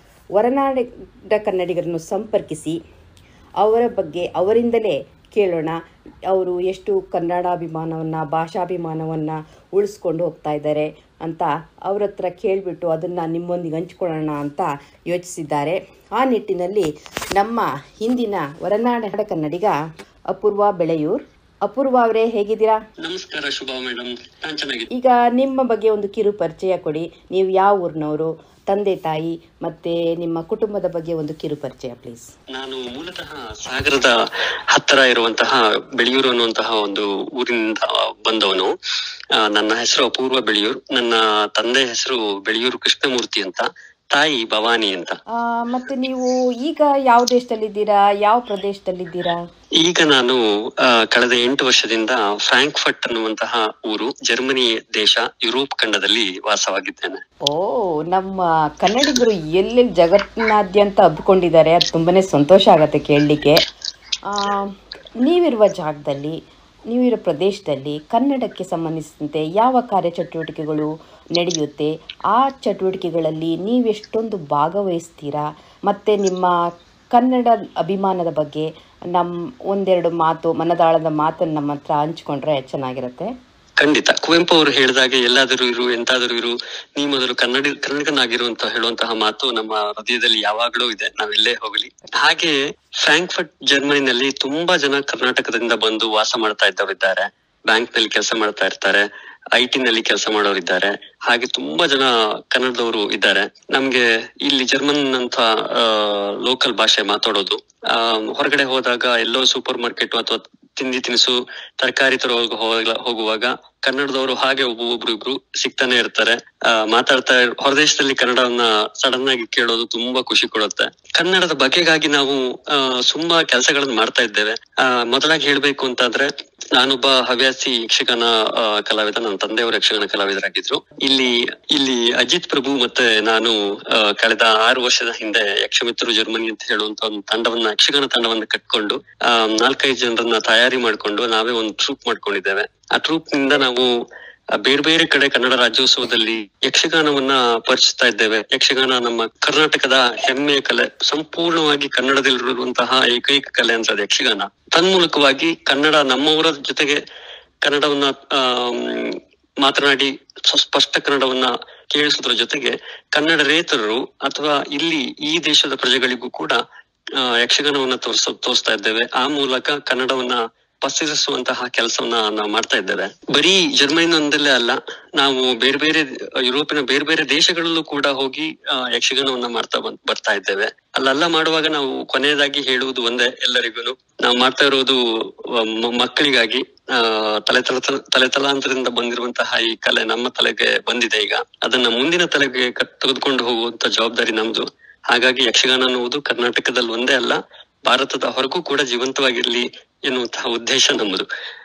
ಹೊರನಾಡ ಕನ್ನಡಿಗರನ್ನು ಸಂಪರ್ಕಿಸಿ ಅವರ ಬಗ್ಗೆ ಅವರಿಂದಲೇ ಕೇಳೋಣ. ಅವರು ಎಷ್ಟು ಕನ್ನಡಾಭಿಮಾನವನ್ನು, ಭಾಷಾಭಿಮಾನವನ್ನು ಉಳಿಸ್ಕೊಂಡು ಹೋಗ್ತಾ ಇದ್ದಾರೆ ಅಂತ ಅವ್ರ ಹತ್ರ ಕೇಳಿಬಿಟ್ಟು ಅದನ್ನು ನಿಮ್ಮೊಂದಿಗೆ ಹಂಚ್ಕೊಳ್ಳೋಣ ಅಂತ ಯೋಚಿಸಿದ್ದಾರೆ. ಆ ನಿಟ್ಟಿನಲ್ಲಿ ನಮ್ಮ ಹಿಂದಿನ ಹೊರನಾಡ ಕನ್ನಡಿಗ ಅಪೂರ್ವ ಬೆಳೆಯೂರ್. ಅಪೂರ್ವ ಅವರೇ, ಹೇಗಿದ್ದೀರಾ? ನಮಸ್ಕಾರ ಶುಭಾ ಮೇಡಮ್, ನಾನು ಚೆನ್ನಾಗಿದ್ದೀನಿ. ಈಗ ನಿಮ್ಮ ಬಗ್ಗೆ ಒಂದು ಕಿರು ಪರಿಚಯ ಕೊಡಿ. ನೀವು ಯಾವ ಊರಿನವರು, ತಂದೆ ತಾಯಿ ಮತ್ತೆ ನಿಮ್ಮ ಕುಟುಂಬದ ಬಗ್ಗೆ ಒಂದು ಕಿರು ಪರಿಚಯ ಪ್ಲೀಸ್. ನಾನು ಮೂಲತಃ ಸಾಗರದ ಹತ್ತಿರ ಇರುವಂತಹ ಬೆಳೆಯೂರು ಅನ್ನುವಂತಹ ಒಂದು ಊರಿನಿಂದ ಬಂದವನು. ನನ್ನ ಹೆಸರು ಅಪೂರ್ವ ಬೆಳೆಯೂರ್. ನನ್ನ ತಂದೆ ಹೆಸರು ಬೆಳೆಯೂರು ಕೃಷ್ಣಮೂರ್ತಿ ಅಂತ, ತಾಯಿ ಭವಾನಿ ಅಂತ. ಮತ್ತೆ ನೀವು ಈಗ ಯಾವ ದೇಶದಲ್ಲಿದ್ದೀರಾ, ಯಾವ ಪ್ರದೇಶದಲ್ಲಿದ್ದೀರಾ? ಈಗ ನಾನು ಕಳೆದ 8 ವರ್ಷದಿಂದ ಫ್ರಾಂಕ್ಫರ್ಟ್ ಅನ್ನುವಂತಹ ಊರು, ಜರ್ಮನಿ ದೇಶ, ಯುರೋಪ್ ಖಂಡದಲ್ಲಿ ವಾಸವಾಗಿದ್ದೇನೆ. ಓ, ನಮ್ಮ ಕನ್ನಡಿಗರು ಎಲ್ಲೆಲ್ಲಿ ಜಗತ್ತಿನಾದ್ಯಂತ ಹಬ್ಕೊಂಡಿದ್ದಾರೆ. ಅದು ತುಂಬಾನೇ ಸಂತೋಷ ಆಗತ್ತೆ ಕೇಳಲಿಕ್ಕೆ. ನೀವಿರುವ ಜಾಗದಲ್ಲಿ, ನೀವಿರೋ ಪ್ರದೇಶದಲ್ಲಿ ಕನ್ನಡಕ್ಕೆ ಸಂಬಂಧಿಸಿದಂತೆ ಯಾವ ಕಾರ್ಯಚಟುವಟಿಕೆಗಳು ನಡೆಯುತ್ತೆ? ಆ ಚಟುವಟಿಕೆಗಳಲ್ಲಿ ನೀವೆಷ್ಟೊಂದು ಭಾಗವಹಿಸ್ತೀರಾ? ಮತ್ತು ನಿಮ್ಮ ಕನ್ನಡ ಅಭಿಮಾನದ ಬಗ್ಗೆ ಒಂದೆರಡು ಮಾತು, ಮನದಾಳದ ಮಾತನ್ನು ನಮ್ಮ ಹತ್ರ ಹಂಚ್ಕೊಂಡ್ರೆ ಚೆನ್ನಾಗಿರುತ್ತೆ. ಖಂಡಿತ. ಕುವೆಂಪು ಅವರು ಹೇಳಿದಾಗೆ, ಎಲ್ಲಾದರೂ ಇರು ಎಂತಾದರೂ ಇರು, ನೀ ಮೊದಲು ಕನ್ನಡಿಗನಾಗಿರುವಂತ ಹೇಳುವಂತಹ ಮಾತು ನಮ್ಮ ಹೃದಯದಲ್ಲಿ ಯಾವಾಗ್ಲೂ ಇದೆ, ನಾವೆಲ್ಲೇ ಹೋಗಲಿ. ಹಾಗೆ ಫ್ರಾಂಕ್ಫರ್ಟ್ ಜರ್ಮನಿನಲ್ಲಿ ತುಂಬಾ ಜನ ಕರ್ನಾಟಕದಿಂದ ಬಂದು ವಾಸ ಮಾಡ್ತಾ ಇದ್ದವರಿದ್ದಾರೆ. ಬ್ಯಾಂಕ್ ನಲ್ಲಿ ಕೆಲಸ ಮಾಡ್ತಾ ಇರ್ತಾರೆ, IT ನಲ್ಲಿ ಕೆಲಸ ಮಾಡೋರಿದ್ದಾರೆ. ಹಾಗೆ ತುಂಬಾ ಜನ ಕನ್ನಡದವರು ಇದ್ದಾರೆ. ನಮ್ಗೆ ಇಲ್ಲಿ ಜರ್ಮನ್ ಅಂತ ಲೋಕಲ್ ಭಾಷೆ ಮಾತಾಡೋದು, ಹೊರಗಡೆ ಹೋದಾಗ ಎಲ್ಲೋ ಸೂಪರ್ ಮಾರ್ಕೆಟ್ ಅಥವಾ ತಿಂಡಿ ತಿನಿಸು ತರಕಾರಿ ಹೋಗುವಾಗ ಕನ್ನಡದವರು ಹಾಗೆ ಒಬ್ಬೊಬ್ರು ಸಿಗ್ತಾನೆ ಇರ್ತಾರೆ, ಮಾತಾಡ್ತಾ. ಹೊರದೇಶದಲ್ಲಿ ಕನ್ನಡವನ್ನ ಸಡನ್ ಆಗಿ ಕೇಳೋದು ತುಂಬಾ ಖುಷಿ ಕೊಡುತ್ತೆ. ಕನ್ನಡದ ಬಗೆಗಾಗಿ ನಾವು ತುಂಬಾ ಕೆಲಸಗಳನ್ನು ಮಾಡ್ತಾ ಇದ್ದೇವೆ. ಮೊದಲಾಗಿ ಹೇಳ್ಬೇಕು ಅಂತಂದ್ರೆ, ನಾನೊಬ್ಬ ಹವ್ಯಾಸಿ ಯಕ್ಷಗಾನ ಕಲಾವಿದ. ನನ್ನ ತಂದೆಯವರು ಯಕ್ಷಗಾನ ಕಲಾವಿದರಾಗಿದ್ರು. ಇಲ್ಲಿ ಅಜಿತ್ ಪ್ರಭು ಮತ್ತೆ ನಾನು ಕಳೆದ 6 ವರ್ಷದ ಹಿಂದೆ ಯಕ್ಷಮಿತ್ರರು ಜರ್ಮನಿ ಅಂತ ಹೇಳುವಂತ ಒಂದು ಯಕ್ಷಗಾನ ತಂಡವನ್ನ ಕಟ್ಕೊಂಡು 4-5 ಜನರನ್ನ ತಯಾರಿ ಮಾಡ್ಕೊಂಡು ನಾವೇ ಒಂದು ಟ್ರೂಪ್ ಮಾಡ್ಕೊಂಡಿದ್ದೇವೆ. ಆ ಟ್ರೂಪ್ ನಿಂದ ನಾವು ಬೇರೆ ಬೇರೆ ಕಡೆ ಕನ್ನಡ ರಾಜ್ಯೋತ್ಸವದಲ್ಲಿ ಯಕ್ಷಗಾನವನ್ನ ಪರಿಚಿಸ್ತಾ ಇದ್ದೇವೆ. ಯಕ್ಷಗಾನ ನಮ್ಮ ಕರ್ನಾಟಕದ ಹೆಮ್ಮೆಯ ಕಲೆ, ಸಂಪೂರ್ಣವಾಗಿ ಕನ್ನಡದಲ್ಲಿರುವಂತಹ ಏಕೈಕ ಕಲೆ ಅನ್ಸದು ಯಕ್ಷಗಾನ. ತನ್ಮೂಲಕವಾಗಿ ಕನ್ನಡ ನಮ್ಮವರ ಜೊತೆಗೆ ಕನ್ನಡವನ್ನ ಮಾತನಾಡಿ ಸ್ಪಷ್ಟ ಕನ್ನಡವನ್ನ ಕೇಳಿಸೋದ್ರ ಜೊತೆಗೆ ಕನ್ನಡರೇತರರು ಅಥವಾ ಈ ದೇಶದ ಪ್ರಜೆಗಳಿಗೂ ಕೂಡ ಯಕ್ಷಗಾನವನ್ನ ತೋರಿಸ್ತಾ ಇದ್ದೇವೆ. ಆ ಮೂಲಕ ಕನ್ನಡವನ್ನ ಪಸರಿಸುವಂತಹ ಕೆಲಸವನ್ನ ನಾವು ಮಾಡ್ತಾ ಇದ್ದೇವೆ. ಬರೀ ಜರ್ಮನಿಯೊಂದಲ್ಲೇ ಅಲ್ಲ, ನಾವು ಬೇರೆ ಬೇರೆ ಯುರೋಪಿನ ಬೇರೆ ಬೇರೆ ದೇಶಗಳಲ್ಲೂ ಕೂಡ ಹೋಗಿ ಯಕ್ಷಗಾನವನ್ನ ಬರ್ತಾ ಇದ್ದೇವೆ. ಅಲ್ಲೆಲ್ಲ ಮಾಡುವಾಗ ನಾವು ಕೊನೆಯದಾಗಿ ಹೇಳುವುದು ಒಂದೇ ಎಲ್ಲರಿಗೂ, ನಾವು ಮಾಡ್ತಾ ಇರೋದು ಮಕ್ಕಳಿಗಾಗಿ. ತಲೆತಲಾಂತರದಿಂದ ಬಂದಿರುವಂತಹ ಈ ಕಲೆ ನಮ್ಮ ತಲೆಗೆ ಬಂದಿದೆ. ಈಗ ಅದನ್ನ ಮುಂದಿನ ತಲೆಗೆ ತೆಗೆದುಕೊಂಡು ಹೋಗುವಂತ ಜವಾಬ್ದಾರಿ ನಮ್ದು. ಹಾಗಾಗಿ ಯಕ್ಷಗಾನ ಅನ್ನುವುದು ಕರ್ನಾಟಕದಲ್ಲಿ ಒಂದೇ ಅಲ್ಲ, ಭಾರತದ ಹೊರಗೂ ಕೂಡ ಜೀವಂತವಾಗಿರ್ಲಿ ಎನ್ನುವಂತಹ ಉದ್ದೇಶ ನಮ್ಮದು.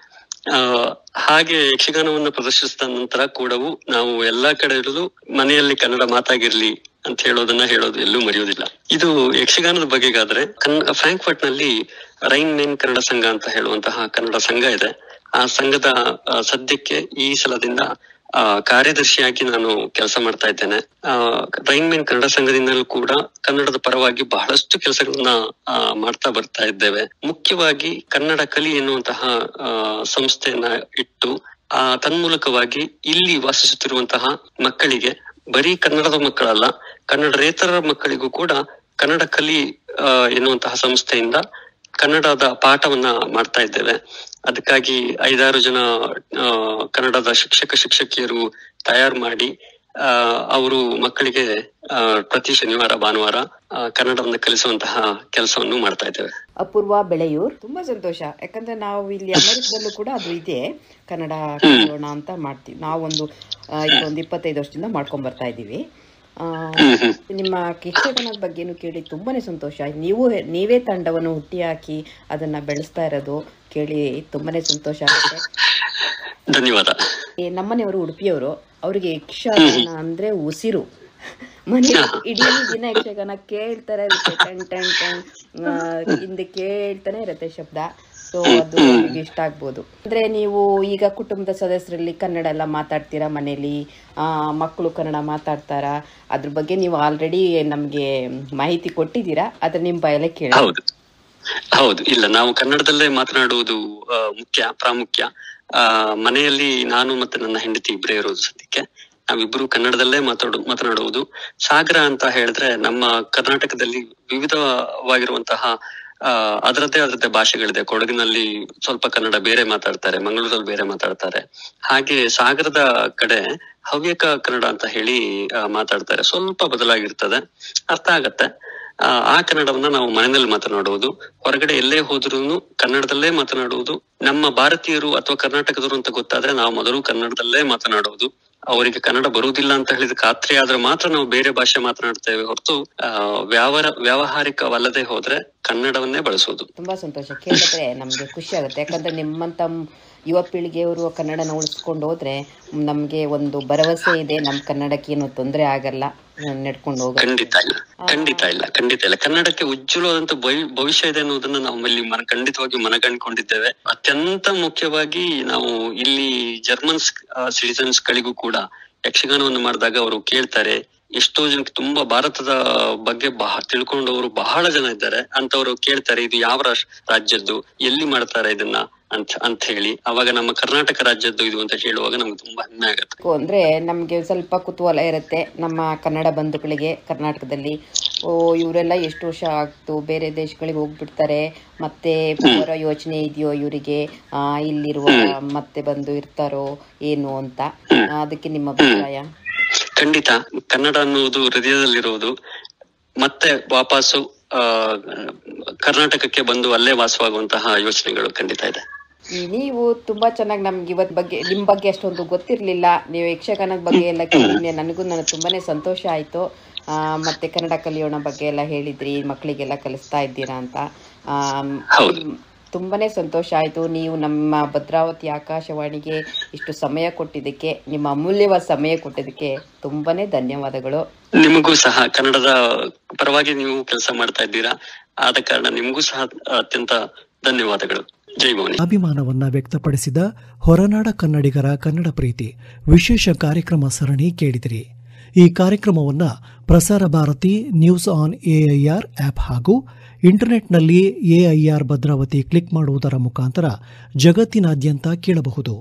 ಹಾಗೆ ಯಕ್ಷಗಾನವನ್ನು ಪ್ರದರ್ಶಿಸಿದ ನಂತರ ಕೂಡವು ನಾವು ಎಲ್ಲಾ ಕಡೆ ಇರೋದು ಮನೆಯಲ್ಲಿ ಕನ್ನಡ ಮಾತಾಗಿರ್ಲಿ ಅಂತ ಹೇಳೋದು ಎಲ್ಲೂ ಮರೆಯೋದಿಲ್ಲ. ಇದು ಯಕ್ಷಗಾನದ ಬಗೆಗಾದ್ರೆ ಫ್ರಾಂಕ್ಫರ್ಟ್ ನಲ್ಲಿ ರೈನ್ ಮೇನ್ ಕನ್ನಡ ಸಂಘ ಅಂತ ಹೇಳುವಂತಹ ಕನ್ನಡ ಸಂಘ ಇದೆ. ಆ ಸಂಘದ ಸದ್ಯಕ್ಕೆ ಈ ಸಲದಿಂದ ಕಾರ್ಯದರ್ಶಿಯಾಗಿ ನಾನು ಕೆಲಸ ಮಾಡ್ತಾ ಇದ್ದೇನೆ. ರೈನ್ ಮೇನ್ ಕನ್ನಡ ಸಂಘದಿಂದಲೂ ಕೂಡ ಕನ್ನಡದ ಪರವಾಗಿ ಬಹಳಷ್ಟು ಕೆಲಸಗಳನ್ನ ಮಾಡ್ತಾ ಬರ್ತಾ ಇದ್ದೇವೆ. ಮುಖ್ಯವಾಗಿ ಕನ್ನಡ ಕಲಿ ಎನ್ನುವಂತಹ ಸಂಸ್ಥೆಯನ್ನ ಇಟ್ಟು ತನ್ಮೂಲಕವಾಗಿ ಇಲ್ಲಿ ವಾಸಿಸುತ್ತಿರುವಂತಹ ಮಕ್ಕಳಿಗೆ, ಬರೀ ಕನ್ನಡದ ಮಕ್ಕಳಲ್ಲ, ಕನ್ನಡರೇತರ ಮಕ್ಕಳಿಗೂ ಕೂಡ ಕನ್ನಡ ಕಲಿ ಎನ್ನುವಂತಹ ಸಂಸ್ಥೆಯಿಂದ ಕನ್ನಡದ ಪಾಠವನ್ನ ಮಾಡ್ತಾ ಇದ್ದೇವೆ. ಅದಕ್ಕಾಗಿ 5-6 ಜನ ಕನ್ನಡದ ಶಿಕ್ಷಕಿಯರು ತಯಾರು ಮಾಡಿ ಅವರು ಮಕ್ಕಳಿಗೆ ಪ್ರತಿ ಶನಿವಾರ ಭಾನುವಾರ ಕನ್ನಡವನ್ನು ಕಲಿಸುವಂತಹ ಕೆಲಸವನ್ನು ಮಾಡ್ತಾ ಇದ್ದೇವೆ. ಅಪೂರ್ವ ಬೆಳೆಯೂರ್, ತುಂಬಾ ಸಂತೋಷ. ಯಾಕಂದ್ರೆ ನಾವು ಇಲ್ಲಿ ಅಮೆರಿಕದಲ್ಲೂ ಕೂಡ ಅದು ಇದೆ, ಕನ್ನಡ ಕಲಿಯೋಣ ಅಂತ ಮಾಡ್ತೀವಿ. ನಾವೊಂದು 25 ವರ್ಷದಿಂದ ಮಾಡ್ಕೊಂಡ್ ಬರ್ತಾ ಇದ್ದೀವಿ. ನಿಮ್ಮ ಯಕ್ಷಗಾನದ ಬಗ್ಗೆನೂ ಕೇಳಿ ತುಂಬಾನೇ ಸಂತೋಷ. ನೀವೇ ತಂಡವನ್ನು ಹುಟ್ಟಿ ಹಾಕಿ ಅದನ್ನ ಬೆಳೆಸ್ತಾ ಇರೋದು ಕೇಳಿ ತುಂಬಾನೇ ಸಂತೋಷ ಆಗುತ್ತೆ. ಧನ್ಯವಾದ. ನಮ್ಮನೆಯವರು ಉಡುಪಿಯವರು, ಅವ್ರಿಗೆ ಯಕ್ಷಗಾನ ಅಂದ್ರೆ ಉಸಿರು. ಮನೆ ಇಡೀ ದಿನ ಯಕ್ಷಗಾನ ಕೇಳ್ತಾರೆ ಇರುತ್ತೆ, ಟಣ್ ಟಣ್ ಟಣ್ ಹಿಂದೆ ಕೇಳ್ತಾನೆ ಇರುತ್ತೆ ಶಬ್ದ. ಸೊ ಅದು ನಿಮಗೆ ಇಷ್ಟ ಆಗ್ಬೋದು. ಅಂದ್ರೆ ನೀವು ಈಗ ಕುಟುಂಬದ ಸದಸ್ಯರಲ್ಲಿ ಕನ್ನಡ ಎಲ್ಲ ಮಾತಾಡ್ತೀರಾ, ಮನೇಲಿ ಮಕ್ಕಳು ಕನ್ನಡ ಮಾತಾಡ್ತಾರ, ಅದ್ರ ಬಗ್ಗೆ ನೀವು ಆಲ್ರೆಡಿ ನಮ್ಗೆ ಮಾಹಿತಿ ಕೊಟ್ಟಿದ್ದೀರಾ, ಅದ್ರ ನಿಮ್ ಬಾಯಲ್ಲೇ ಕೇಳಿ. ಹೌದು, ಇಲ್ಲ, ನಾವು ಕನ್ನಡದಲ್ಲೇ ಮಾತನಾಡುವುದು ಪ್ರಾಮುಖ್ಯ. ಮನೆಯಲ್ಲಿ ನಾನು ಮತ್ತೆ ನನ್ನ ಹೆಂಡತಿ ಇಬ್ಬರೇ ಇರೋದು ಸದ್ಯಕ್ಕೆ. ನಾವಿಬ್ರು ಕನ್ನಡದಲ್ಲೇ ಮಾತನಾಡುವುದು. ಸಾಗರ ಅಂತ ಹೇಳಿದ್ರೆ ನಮ್ಮ ಕರ್ನಾಟಕದಲ್ಲಿ ವಿವಿಧವಾಗಿರುವಂತಹ ಅದರದ್ದೇ ಭಾಷೆಗಳಿದೆ. ಕೊಡಗಿನಲ್ಲಿ ಸ್ವಲ್ಪ ಕನ್ನಡ ಬೇರೆ ಮಾತಾಡ್ತಾರೆ, ಮಂಗಳೂರಲ್ಲಿ ಬೇರೆ ಮಾತಾಡ್ತಾರೆ. ಹಾಗೆ ಸಾಗರದ ಕಡೆ ಹವ್ಯಕ ಕನ್ನಡ ಅಂತ ಹೇಳಿ ಮಾತಾಡ್ತಾರೆ. ಸ್ವಲ್ಪ ಬದಲಾಗಿರ್ತದೆ, ಅರ್ಥ ಆಗತ್ತೆ. ಆ ಕನ್ನಡವನ್ನ ನಾವು ಮನೆಯಲ್ಲಿ ಮಾತನಾಡುವುದು. ಹೊರಗಡೆ ಎಲ್ಲೇ ಹೋದ್ರೂ ಕನ್ನಡದಲ್ಲೇ ಮಾತನಾಡುವುದು. ನಮ್ಮ ಭಾರತೀಯರು ಅಥವಾ ಕರ್ನಾಟಕದವರು ಅಂತ ಗೊತ್ತಾದ್ರೆ ನಾವು ಮೊದಲು ಕನ್ನಡದಲ್ಲೇ ಮಾತನಾಡುವುದು. ಅವರಿಗೆ ಕನ್ನಡ ಬರುವುದಿಲ್ಲ ಅಂತ ಹೇಳಿದ ಖಾತ್ರಿ ಆದ್ರೆ ಮಾತ್ರ ನಾವು ಬೇರೆ ಭಾಷೆ ಮಾತನಾಡ್ತೇವೆ ಹೊರತು ವ್ಯಾವಹಾರಿಕವಲ್ಲದೆ ಹೋದ್ರೆ ಕನ್ನಡವನ್ನೇ ಬಳಸೋದು. ತುಂಬಾ ಸಂತೋಷ. ಕೇಳಿದ್ರೆ ನಮ್ಗೆ ಖುಷಿ ಆಗುತ್ತೆ. ಯಾಕಂದ್ರೆ ನಿಮ್ಮಂತ ಯುವ ಪೀಳಿಗೆಯವರು ಕನ್ನಡನ ಉಳಿಸ್ಕೊಂಡು ಹೋದ್ರೆ ನಮ್ಗೆ ಒಂದು ಭರವಸೆ ಇದೆ, ನಮ್ ಕನ್ನಡಕ್ಕೆ ಏನು ತೊಂದರೆ ಆಗಲ್ಲ, ನಡ್ಕೊಂಡು ಹೋಗ. ಖಂಡಿತ ಇಲ್ಲ. ಕನ್ನಡಕ್ಕೆ ಉಜ್ವಲವಾದಂತ ಭವಿಷ್ಯ ಇದೆ ಅನ್ನೋದನ್ನ ನಾವಲ್ಲಿ ಖಂಡಿತವಾಗಿ ಮನಗಂಡ್ಕೊಂಡಿದ್ದೇವೆ. ಅತ್ಯಂತ ಮುಖ್ಯವಾಗಿ ನಾವು ಇಲ್ಲಿ ಜರ್ಮನ್ ಸಿಟಿಸನ್ಸ್ ಗಳಿಗೂ ಕೂಡ ಯಕ್ಷಗಾನವನ್ನು ಮಾಡಿದಾಗ ಅವರು ಕೇಳ್ತಾರೆ. ಎಷ್ಟೋ ಜನಕ್ಕೆ ತುಂಬಾ ಭಾರತದ ಬಗ್ಗೆ ತಿಳ್ಕೊಂಡವರು ಬಹಳ ಜನ ಇದ್ದಾರೆ. ಅಂತವ್ರು ಕೇಳ್ತಾರೆ, ಇದು ಯಾವ ರಾಜ್ಯದ್ದು, ಎಲ್ಲಿ ಮಾಡ್ತಾರೆ ಇದನ್ನ ಅಂತ ಹೇಳಿ. ಅವಾಗ ನಮ್ಮ ಕರ್ನಾಟಕ ರಾಜ್ಯದ್ದು ಇದು ಅಂತ ಹೇಳುವಾಗ ನಮ್ಗೆ ತುಂಬಾ ಹೆಮ್ಮೆ ಆಗುತ್ತೆ. ಅಂದ್ರೆ ನಮ್ಗೆ ಸ್ವಲ್ಪ ಕುತೂಹಲ ಇರುತ್ತೆ ನಮ್ಮ ಕನ್ನಡ ಬಂಧುಗಳಿಗೆ ಕರ್ನಾಟಕದಲ್ಲಿ. ಇವರೆಲ್ಲ ಎಷ್ಟು ವರ್ಷ ಆಗ್ತು, ಬೇರೆ ದೇಶಗಳಿಗೆ ಹೋಗ್ಬಿಡ್ತಾರೆ, ಮತ್ತೆ ಅವರ ಯೋಚನೆ ಇದೆಯೋ ಇವರಿಗೆ ಇಲ್ಲಿರುವ ಮತ್ತೆ ಬಂದು ಇರ್ತಾರೋ ಏನು ಅಂತ. ಅದಕ್ಕೆ ನಿಮ್ಮ ಅಭಿಪ್ರಾಯ? ಖಂಡಿತ. ಕನ್ನಡ ಅನ್ನುವುದು ಹೃದಯದಲ್ಲಿರುವುದು. ಮತ್ತೆ ವಾಪಸ್ಸು ಕರ್ನಾಟಕಕ್ಕೆ ಬಂದು ಅಲ್ಲೇ ವಾಸವಾಗುವಂತಹ ಯೋಚನೆಗಳು ಖಂಡಿತ ಇದೆ. ನೀವು ತುಂಬಾ ಚೆನ್ನಾಗಿ ನಮ್ಗೆ ಇವತ್ ಬಗ್ಗೆ ನಿಮ್ ಬಗ್ಗೆ ಅಷ್ಟೊಂದು ಗೊತ್ತಿರ್ಲಿಲ್ಲ. ನೀವು ಯಕ್ಷಗಾನದ ಬಗ್ಗೆ ಎಲ್ಲ ಕೇಳಿದ್ರೆ ನನಗೂ ತುಂಬಾನೇ ಸಂತೋಷ ಆಯ್ತು. ಮತ್ತೆ ಕನ್ನಡ ಕಲಿಯೋಣ ಬಗ್ಗೆ ಎಲ್ಲ ಹೇಳಿದ್ರಿ, ಮಕ್ಕಳಿಗೆಲ್ಲ ಕಲಿಸ್ತಾ ಇದ್ದೀರಾ ಅಂತ. ತುಂಬಾನೇ ಸಂತೋಷ ಆಯ್ತು. ನೀವು ನಮ್ಮ ಭದ್ರಾವತಿ ಆಕಾಶವಾಣಿಗೆ ಇಷ್ಟು ಸಮಯ ಕೊಟ್ಟಿದ್ದಕ್ಕೆ, ನಿಮ್ಮ ಅಮೂಲ್ಯವಾದ ಸಮಯ ಕೊಟ್ಟಿದ್ದಕ್ಕೆ ತುಂಬಾನೇ ಧನ್ಯವಾದಗಳು. ನಿಮಗೂ ಸಹ ಕನ್ನಡದ ಪರವಾಗಿ ನೀವು ಕೆಲಸ ಮಾಡ್ತಾ ಇದ್ದೀರಾ, ಆದ ಕಾರಣ ನಿಮಗೂ ಸಹ ಅತ್ಯಂತ ಧನ್ಯವಾದಗಳು. ಜೈ ಭವಾನಿ. ಅಭಿಮಾನವನ್ನ ವ್ಯಕ್ತಪಡಿಸಿದ ಹೊರನಾಡ ಕನ್ನಡಿಗರ ಕನ್ನಡ ಪ್ರೀತಿ ವಿಶೇಷ ಕಾರ್ಯಕ್ರಮ ಸರಣಿ ಕೇಳಿದಿರಿ. ಈ ಕಾರ್ಯಕ್ರಮವನ್ನ Prasar Bharati news on AIR app ಹಾಗೂ ಇಂಟರ್ನೆಟ್ನಲ್ಲಿ ಎಐಆರ್ ಭದ್ರಾವತಿ ಕ್ಲಿಕ್ ಮಾಡುವುದರ ಮುಖಾಂತರ ಜಗತ್ತಿನಾದ್ಯಂತ ಕೇಳಬಹುದು.